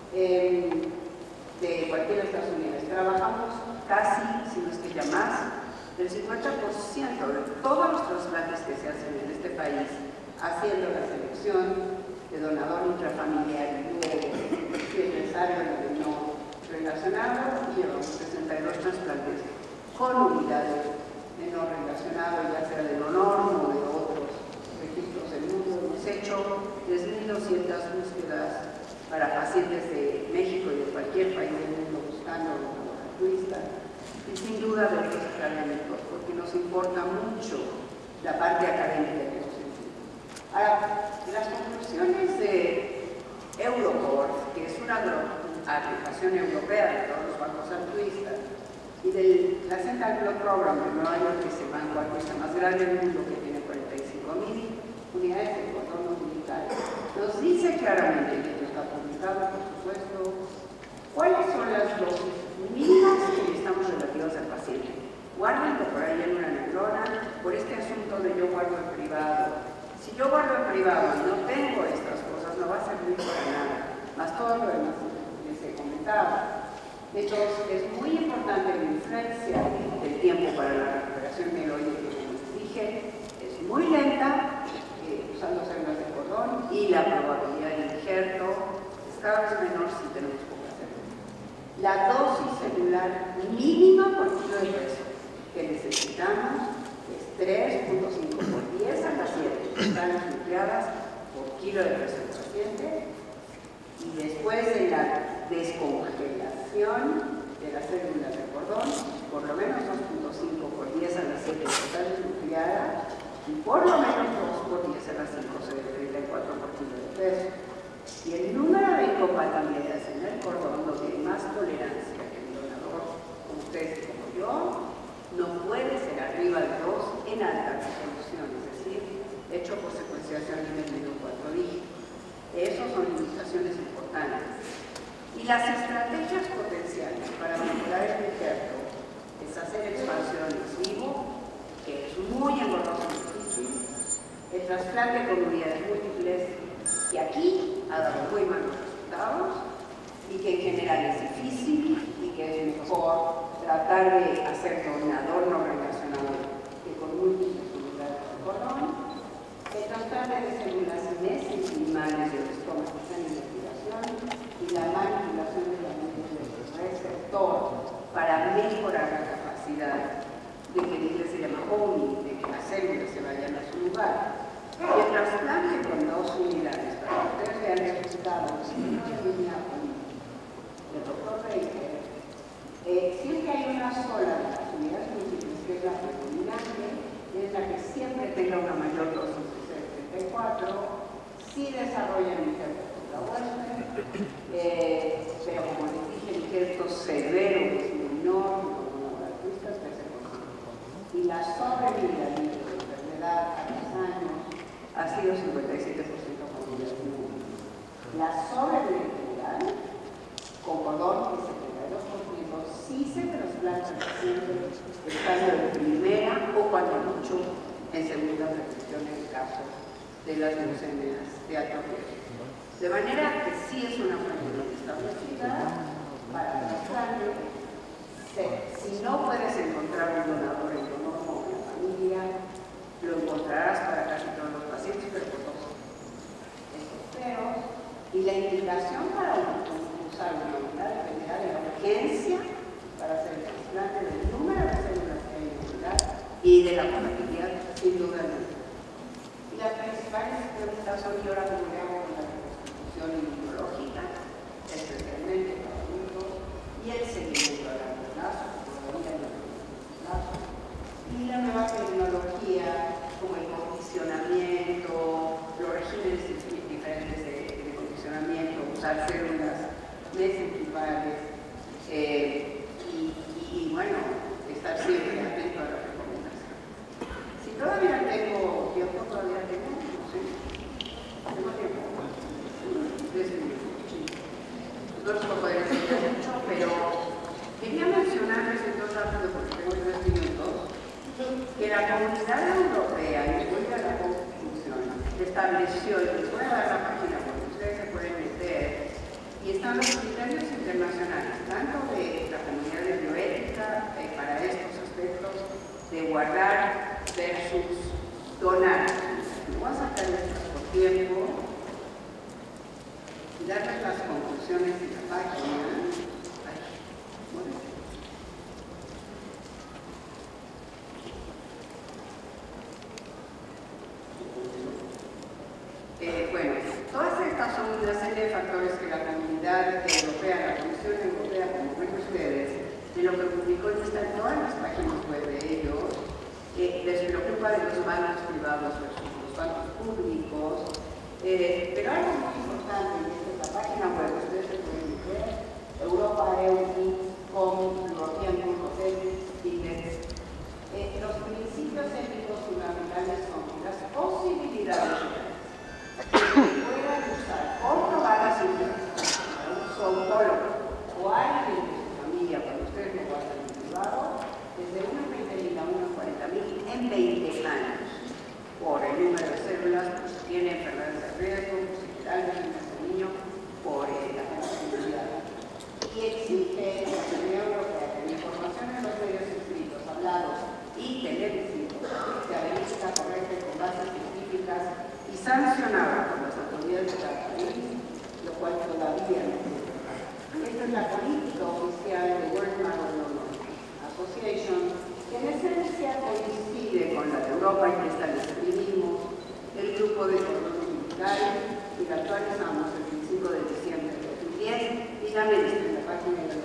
De cualquiera de estas unidades trabajamos casi, si no es que ya más, del 50% de todos los trasplantes que se hacen en este país, haciendo la selección de donador intrafamiliar y luego, si es necesario, el no relacionado, y llevamos 62 trasplantes con unidades de no relacionado, ya sea de Donormo o de otros registros del mundo. Hemos hecho 3.200 búsquedas para pacientes de México y de cualquier país del mundo buscando donador altruista. Y sin duda de los académicos, porque nos importa mucho la parte académica que nos importa. Ahora, las conclusiones de Eurocorp, que es una agrupación europea de todos los bancos altruistas, y del Central Blood Program de Nueva York, que es el banco altruista más grande del mundo, que tiene 45.000 unidades de cordón umbilical, nos dice claramente, y esto está publicado, por supuesto, cuáles son las dosis mínimas que necesitamos relativas al paciente. Guárdenlo por ahí en una neurona, por este asunto de yo guardo en privado. Si yo guardo en privado y no tengo estas cosas, no va a servir para nada, más todo lo demás que les he comentado. Entonces, es muy importante la influencia del tiempo para la recuperación mieloide, que como les dije, es muy lenta, usando células de cordón, y la probabilidad de injerto es cada vez menor si tenemos pocas células. La dosis celular mínima por kilo de peso que necesitamos es 3.5 por 10 a la 7 centrales nucleadas por kilo de peso del paciente, y después de la descongelación de las células de cordón, por lo menos 2.5 por 10 a la 7 totales nucleadas, por lo menos 2 por 10 a la 5 se debe 34 por kilo de peso. Y el número de incompatibilidades en el cordón, donde hay más tolerancia que el donador, como ustedes y como yo, no puede ser arriba de 2 en alta resolución, es decir, hecho por secuenciación de menos 4 dígitos. Esas son limitaciones importantes. Y las estrategias potenciales para mejorar el injerto es hacer expansiones vivo, que es muy engorroso y difícil, el trasplante con unidades múltiples, que aquí ha dado muy malos resultados y que en general es difícil y que es mejor tratar de hacer donador no relacionado que con múltiples unidades de cordón. El trasplante de células mesenquimales del estómago está en investigación y la manipulación de la mente del receptor para mejorar la capacidad de que en inglés se llama homing, de que las células se vayan a su lugar. Y el trasplante con 2 unidades, para que ustedes vean resultados en una línea del doctor Reiter, siempre hay una sola de las unidades múltiples, que es la predominante, es la que siempre tenga una mayor dosis de 74, sí desarrollan injertos contra huésped, pero como les dije, el injerto severo es menor, y la sobrevida de la enfermedad a 10 años ha sido 57% con unidades múltiples. La sobrevida con cordón, que es 72%, sí se trasplanta al paciente estando en primera o cuando mucho en segunda regresión en el caso de las leucemias de alto riesgo. De manera que sí es una fórmula establecida para el trasplante. Si no puedes encontrar un donador en tu norma o en la familia, lo encontrarás para casi todos los pacientes, pero por todos estos peros. Y la indicación para usar una unidad dependerá de la urgencia para hacer el trasplante, del número de células que hay en la unidad y de la compatibilidad, sin duda alguna. Y las principales preguntas son: ¿y ahora cómo le hago con la reconstrucción inmunológica, especialmente para adultos, y el seguimiento a largo plazo, y la nueva tecnología como el condicionamiento, los regímenes diferentes de condicionamiento, usar células mesenquimales y bueno, estar siempre atento a las recomendaciones. Si todavía tengo tiempo, todavía tengo, no sé, tengo tiempo. 10 minutos. No les puedo decir mucho, pero quería mencionarles entonces rápido, porque tengo 3 minutos, que la Comunidad Europea, y después de la Constitución, estableció, y les voy a dar la página porque ustedes se pueden meter, y están los criterios internacionales, tanto de la comunidad de bioética para estos aspectos de guardar versus donar. Voy a sacar estas por tiempo y darles las conclusiones de la página. Bueno, todas estas son una serie de factores que la Comunidad Europea, la Comisión Europea, como ven ustedes, de lo que publicó y está en todas las páginas web de ellos, les preocupa de los bancos privados versus los bancos públicos, pero algo muy importante, y esta es la página web, ustedes se pueden ver, Europa.eu.com, European.index. Los principios éticos fundamentales son las posibilidades que puedan usar comprobadas científicas para un zoontólogo o alguien de su familia, cuando ustedes lo guardan en privado, desde unos 20.000 a unos 40.000 en 20 años, por el número de células, pues si tiene enfermedades de riesgo, pues si quiere algo en ese niño, por la posibilidad. Y exige la Comunidad Europea que la información en los medios escritos, hablados y televisivos sea verídica, correcta y con bases científicas y sancionada por las autoridades de cada país, lo cual todavía no tiene. Esta es la política oficial de World Marathon Association, que en esencia coincide con la de Europa y que esta la escribimos, el grupo de cordón umbilical, y la actualizamos el 25 de diciembre de 2010, y también está en la página de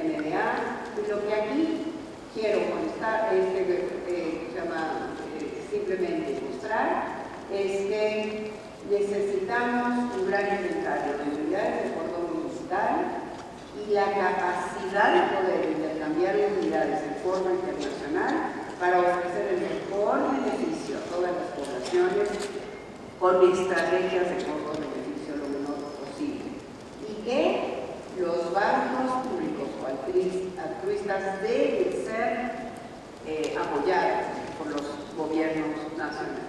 WMDA. Y lo que aquí quiero constar es que se llama simplemente ilustrar es que necesitamos un gran inventario de unidades de cordón digital y la capacidad de poder intercambiar unidades en forma internacional para ofrecer el mejor beneficio a todas las poblaciones con estrategias de costo-beneficio lo menor posible. Y que los bancos públicos o altruistas deben ser apoyados por los gobiernos nacionales.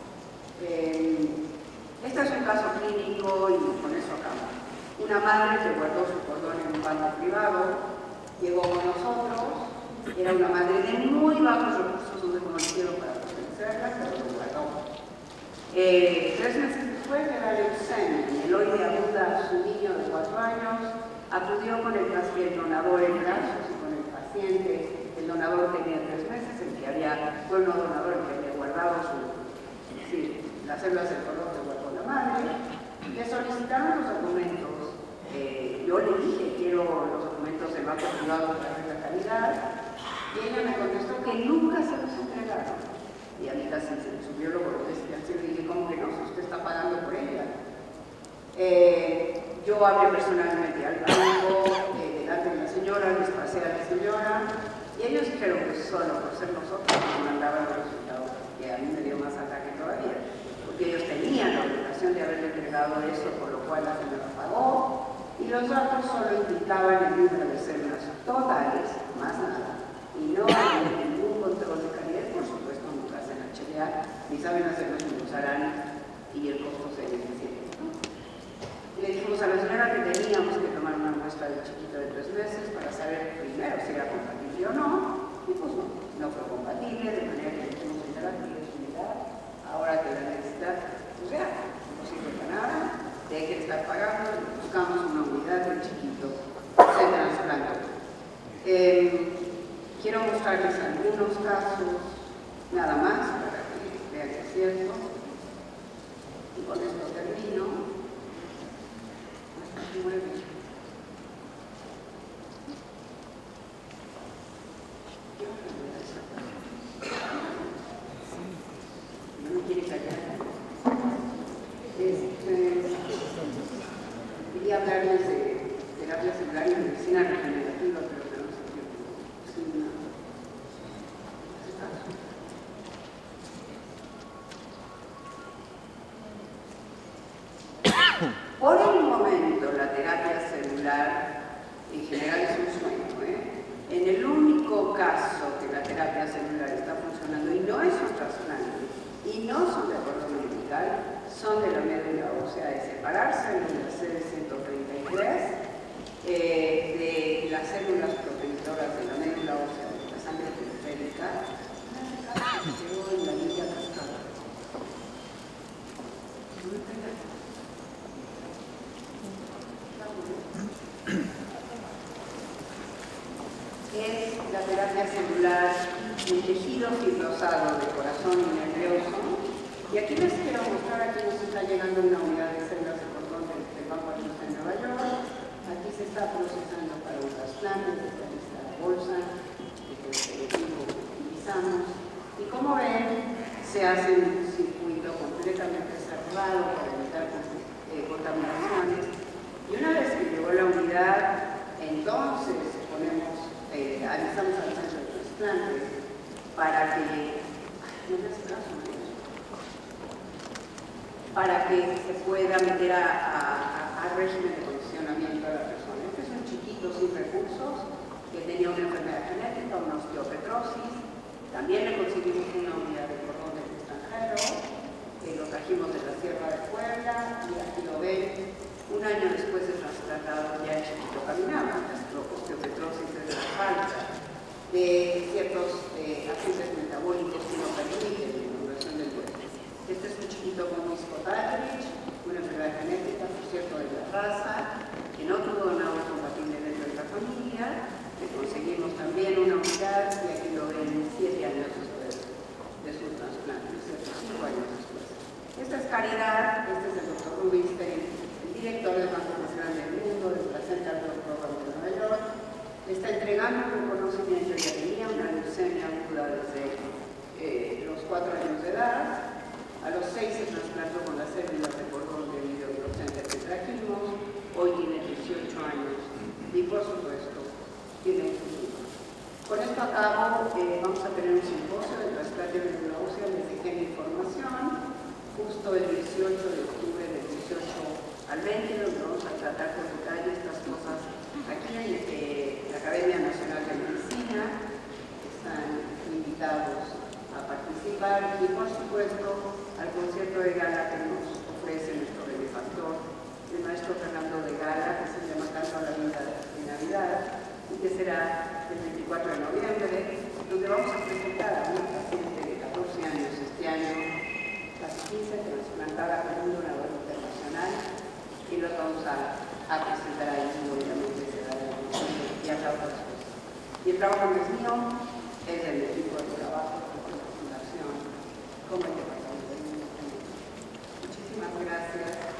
Este es un caso clínico y con eso acabo. Una madre que guardó su cordón en un banco privado, llegó con nosotros, era una madre de muy bajos recursos, no sé cómo hicieron para convencerla, pero lo guardó. 3 meses después de la leucemia, mieloide aguda, su niño de 4 años, acudió con el donador en brazos y con el paciente. El donador tenía 3 meses, el que había, fue un donador el que había guardado las células del cordón que guardó la madre. Le solicitaron los documentos. Yo le dije, quiero los documentos del banco privado para ver la calidad. Y ella me contestó que nunca se los entregaron. Y a mí casi se me subió lo grotesco. Le dije, ¿cómo que no? Si usted está pagando por ella. Yo hablé personalmente al banco, delante de la señora, les pasé a la señora. Y ellos dijeron que solo por ser nosotros nos mandaban los resultados, que a mí me dio más ataque todavía. Porque ellos tenían la obligación de haberle entregado eso, por lo cual la señora pagó. Y los datos solo indicaban el número de células totales, más nada. Y no hay ningún control de calidad, por supuesto nunca hacen HLA, ni saben hacerlo ni lo usarán, y el costo se beneficia, ¿no? Y le dijimos a la señora que teníamos que tomar una muestra del chiquito de 3 meses para saber primero si era compatible o no, y pues no fue compatible, de manera que dijimos en terapia de unidad, ahora que la necesita, pues ya, no sirve para nada, te hay que estar pagando, buscamos una unidad del chiquito, se trasplantó. Quiero mostrarles algunos casos, nada más, para que vean que es cierto. Y con esto termino. Hasta 9. No me quiere callar. Quería hablarles de terapia celular y medicina regenerativa, pero no sé qué. Por el momento, la terapia celular en general es un sueño. En el único caso que la terapia celular está funcionando, y no es ultrasonante, y no son de cordón umbilical, son de la médula ósea de separar células CD133 de las células progenitoras de la médula ósea de la sangre periférica. Quedó en la línea cascada. Es la terapia celular en tejido fibrosado de corazón y nervioso. Y aquí les quiero mostrar, aquí nos está llegando una unidad de células de cordón del Banco de Nueva York. Aquí se está procesando para un trasplante, esta es la bolsa que utilizamos. Y como ven, se hace un circuito completamente cerrado para evitar contaminaciones. Y una vez que llegó la unidad, entonces avisamos al centro de trasplante para que, se pueda meter a régimen de condicionamiento de la persona. Este es un chiquito sin recursos que tenía una enfermedad genética, una osteopetrosis. También le conseguimos una unidad de cordón del extranjero, lo trajimos de la Sierra de Puebla, y aquí lo ven. Un año después de trasplantado ya el chiquito caminaba. La osteopetrosis es la falta de ciertos agentes metabólicos que no permiten la involución del hueso. Este es un chiquito con Misco-Tartrich, una enfermedad genética, por cierto, de la raza, que no tuvo nada compatible dentro de la familia. Le conseguimos también una unidad, y aquí lo ven 7 años después de su trasplante, 5 años después. Esta es Caridad, este es el Dr. Rubinstein, director del banco más grande del mundo, del Placenta Growth Program de Nueva York. Le está entregando un reconocimiento, ya tenía una leucemia aguda de octavo, vamos a tener un simposio de trasplante de médula ósea de Gen Información, justo el 18 de octubre, del 18 al 20, donde vamos a tratar con detalle estas cosas aquí en la Academia Nacional de Medicina. Están invitados a participar y, por supuesto, al concierto de gala que nos ofrece nuestro benefactor, el maestro Fernando de Gala, que se llama Canto a la Vida de Navidad, y que será el 24 de noviembre, donde vamos a presentar a una paciente de 14 años este año, casi 15, trasplantada con un donador internacional, y los vamos a presentar ahí, obviamente será y habrá otras cosas. Y el trabajo no es mío, es del equipo de trabajo con la Fundación como el Departamento de Medicina. Muchísimas gracias.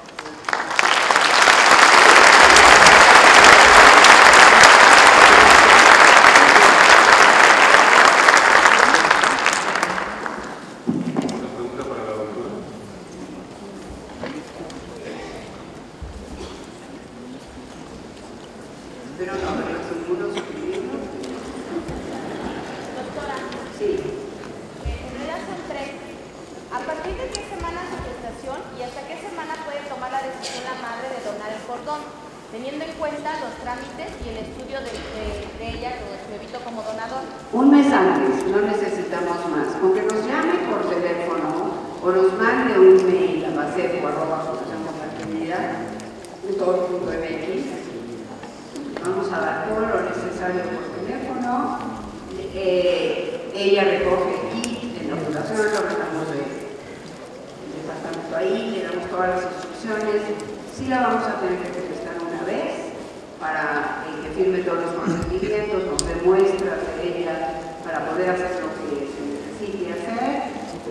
Teniendo en cuenta los trámites y el estudio de ella, su evito como donador. Un mes antes, no necesitamos más. Con que nos llame por teléfono o nos mande un email a baseco@fundacioncompatibilidad.org.mx. Vamos a dar todo lo necesario por teléfono. Ella recoge aquí en la fundación, lo dejamos del departamento ahí, le damos todas las instrucciones. Sí la vamos a tener que contestar una vez para que firme todos los consentimientos, nos dé muestras de ella para poder hacer lo que se necesite hacer,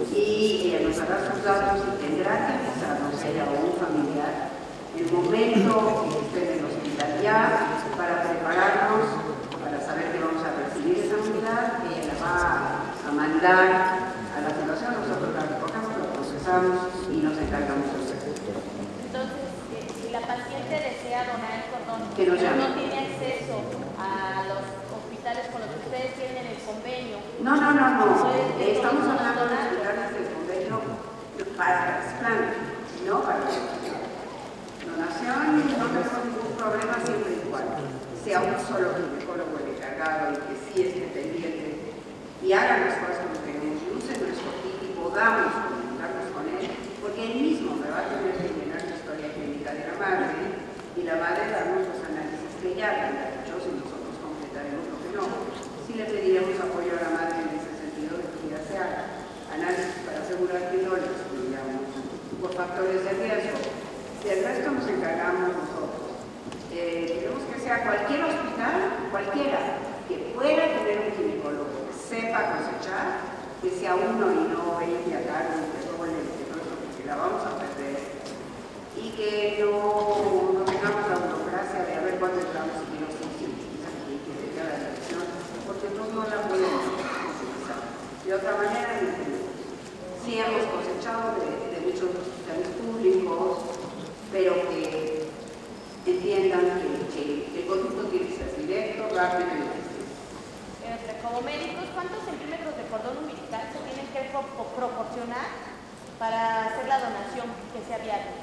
y ella nos dará sus datos y tendrá que avisarnos ella o un familiar el momento que esté en el hospital ya para prepararnos, para saber que vamos a recibir esa unidad. Ella la va a mandar a la fundación, nosotros la recogemos, la procesamos y nos encargamos de hacer. Entonces, si la paciente desea donar el cordón, pero no tiene acceso a los hospitales con los que ustedes tienen el convenio. No. Estamos hablando de hospitales del convenio para trasplante, no para donación. Donación no tenemos ningún problema siempre y cuando sea un solo ginecólogo el encargado y que sí esté pendiente y haga las cosas como queremos y use nuestro kit y podamos comunicarnos con él, porque él mismo me va a tener que llenar la historia clínica de la madre y la madre darnos los análisis que ya habrá hecho y nosotros completaremos lo que no. Sí le pediremos apoyo a la madre en ese sentido de que ya se haga análisis para asegurar que no le excluyamos por factores de riesgo. Del resto nos encargamos nosotros. Queremos que sea cualquier hospital, cualquiera, que pueda tener un ginecólogo que sepa cosechar, que sea uno y no 20 a cargo, que todo porque la vamos a perder, y que no tengamos la burocracia de a ver cuánto entramos y que no se utiliza y que se quede la dirección, porque entonces no la podemos utilizar. De otra manera, sí hemos cosechado de muchos hospitales públicos, pero que entiendan que el conducto tiene que ser directo, rápido y eficiente. Como médicos, ¿cuántos centímetros de cordón umbilical se tienen que proporcionar para hacer la donación que sea viable?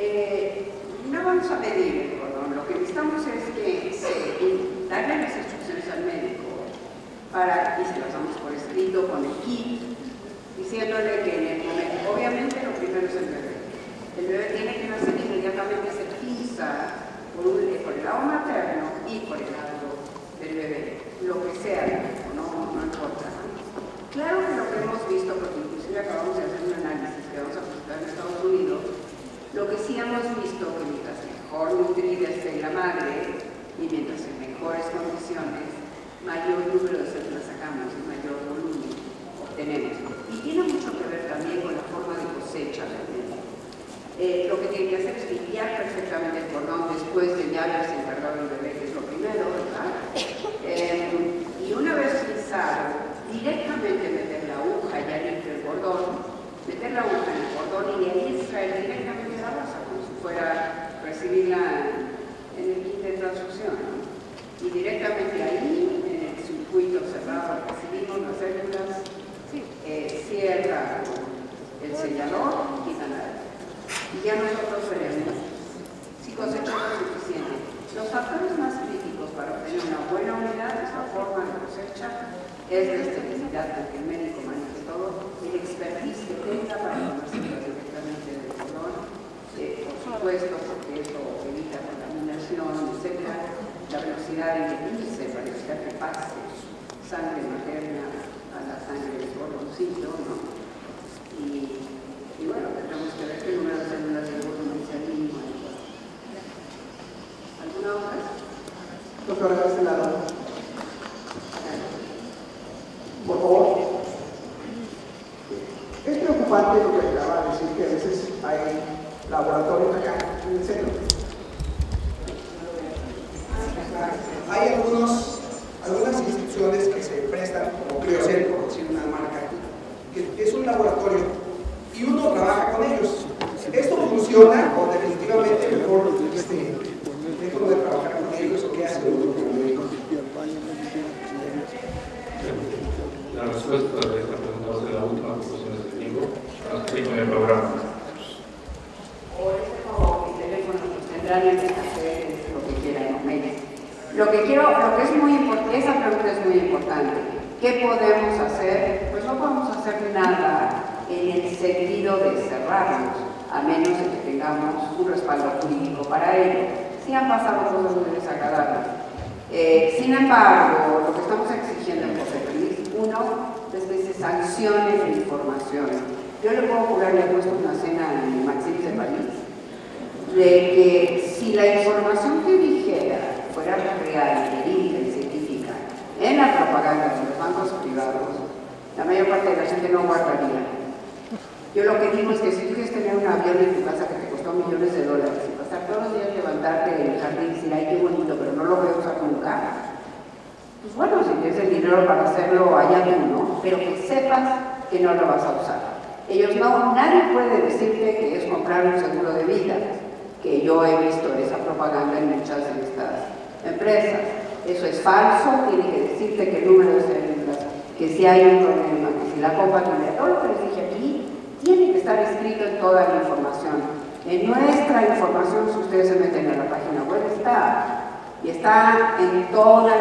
No vamos a medir el cordón, lo que necesitamos es que darle las instrucciones al médico y se las damos por escrito con el kit, diciéndole que en el momento, obviamente lo primero es el bebé. El bebé tiene que nacer inmediatamente, se fija por el lado materno y por el lado del bebé, lo que sea, no importa. Claro que lo que hemos visto, porque inclusive acabamos de hacer un análisis que vamos a presentar en Estados Unidos, lo que sí hemos visto que mientras mejor nutrida esté la madre y mientras en mejores condiciones, mayor número de células sacamos y mayor volumen obtenemos. Y tiene mucho que ver también con la forma de cosecha del bebé. Lo que tiene que hacer es limpiar perfectamente el cordón después de ya haberse encargado el bebé, que es lo primero, ¿verdad? Y una vez pisado, directamente meter la aguja ya limpio el cordón, meter la aguja en el cordón y de ahí extraer directamente la bolsa, como si fuera recibirla en el kit de transfusión, ¿no? Y directamente ahí, en su circuito cerrado, recibimos las células, cierra el sellador y quitan la aire. Y ya nosotros veremos si cosechamos suficiente. Los factores más críticos para obtener una buena unidad de esa forma de cosecha es la estabilidad, porque el médico maneja todo, el expertise que tenga para conocerlas directamente del cordón, por supuesto, porque eso evita contaminación, etc. La velocidad en que dice para evitar que pase sangre materna a la sangre del cordoncillo, ¿no? Y bueno, tendremos que ver qué número de células del volumen se anima. ¿Alguna otra? Doctora, de este lado. Por favor. Es preocupante lo que acaba de decir, que a veces hay laboratorios acá en el centro. Hay algunas instituciones que se prestan, como Criocel, por decir una marca, que es un laboratorio y uno trabaja con ellos. ¿Esto funciona o definitivamente mejor dejo de trabajar con ellos o qué hace uno como médico? La respuesta de esta pregunta va a ser la última proposición de tiempo. Explico en el programa. Por eso mi teléfono tendrán que hacer lo que quieran los médicos. Lo que es muy importante, esa pregunta es muy importante. ¿Qué podemos hacer? Pues no podemos hacer nada en el sentido de cerrarnos, a menos de que tengamos un respaldo jurídico para ello. Sí han pasado cosas muy desagradables. Sin embargo, lo que estamos exigiendo en COFEPRIS, uno, después de sanciones de información. Yo le puedo jurar, le he puesto una cena en Maxims de París, de que si la información que dijera fuera real, verídica y científica en la propaganda de los bancos privados, la mayor parte de la gente no guardaría. Yo lo que digo es que si tú quieres tener un avión en tu casa que te costó millones de dólares y pasar todos los días levantarte en el jardín y decir, ay, qué bonito, pero no lo voy a usar nunca, pues bueno, si tienes el dinero para hacerlo, allá tú, ¿no? Pero que sepas que no lo vas a usar. Nadie puede decirte que es comprar un seguro de vida, que yo he visto esa propaganda en muchas de estas empresas. Eso es falso, tiene que decirte que el número de células, que si hay un problema, que si la compatibilidad, todo lo que les dije aquí, tiene que estar escrito en toda la información. En nuestra información, si ustedes se meten a la página web, está. Y está en todas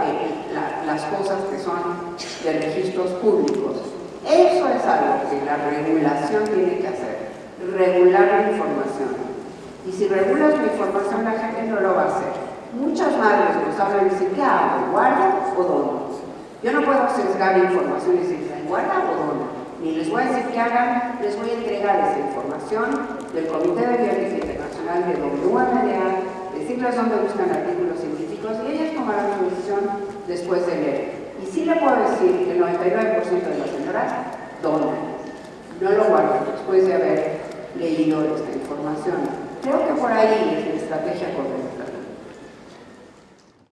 las cosas que son de registros públicos. Eso es algo que la regulación tiene que hacer, regular la información. Y si regulas la información, la gente no lo va a hacer. Muchas madres nos hablan y dicen, ¿qué hago? ¿Guardo o dono? Yo no puedo sesgar información y decir, ¿guarda o dono? Ni les voy a decir que hagan, les voy a entregar esa información del Comité de Bioética Internacional de WMDA, decirles dónde buscan artículos científicos y ellas tomarán su decisión después de leer. Y sí le puedo decir que el 99% de las señoras donan, no lo guardan después de haber leído esta información. Creo que por ahí es la estrategia correcta.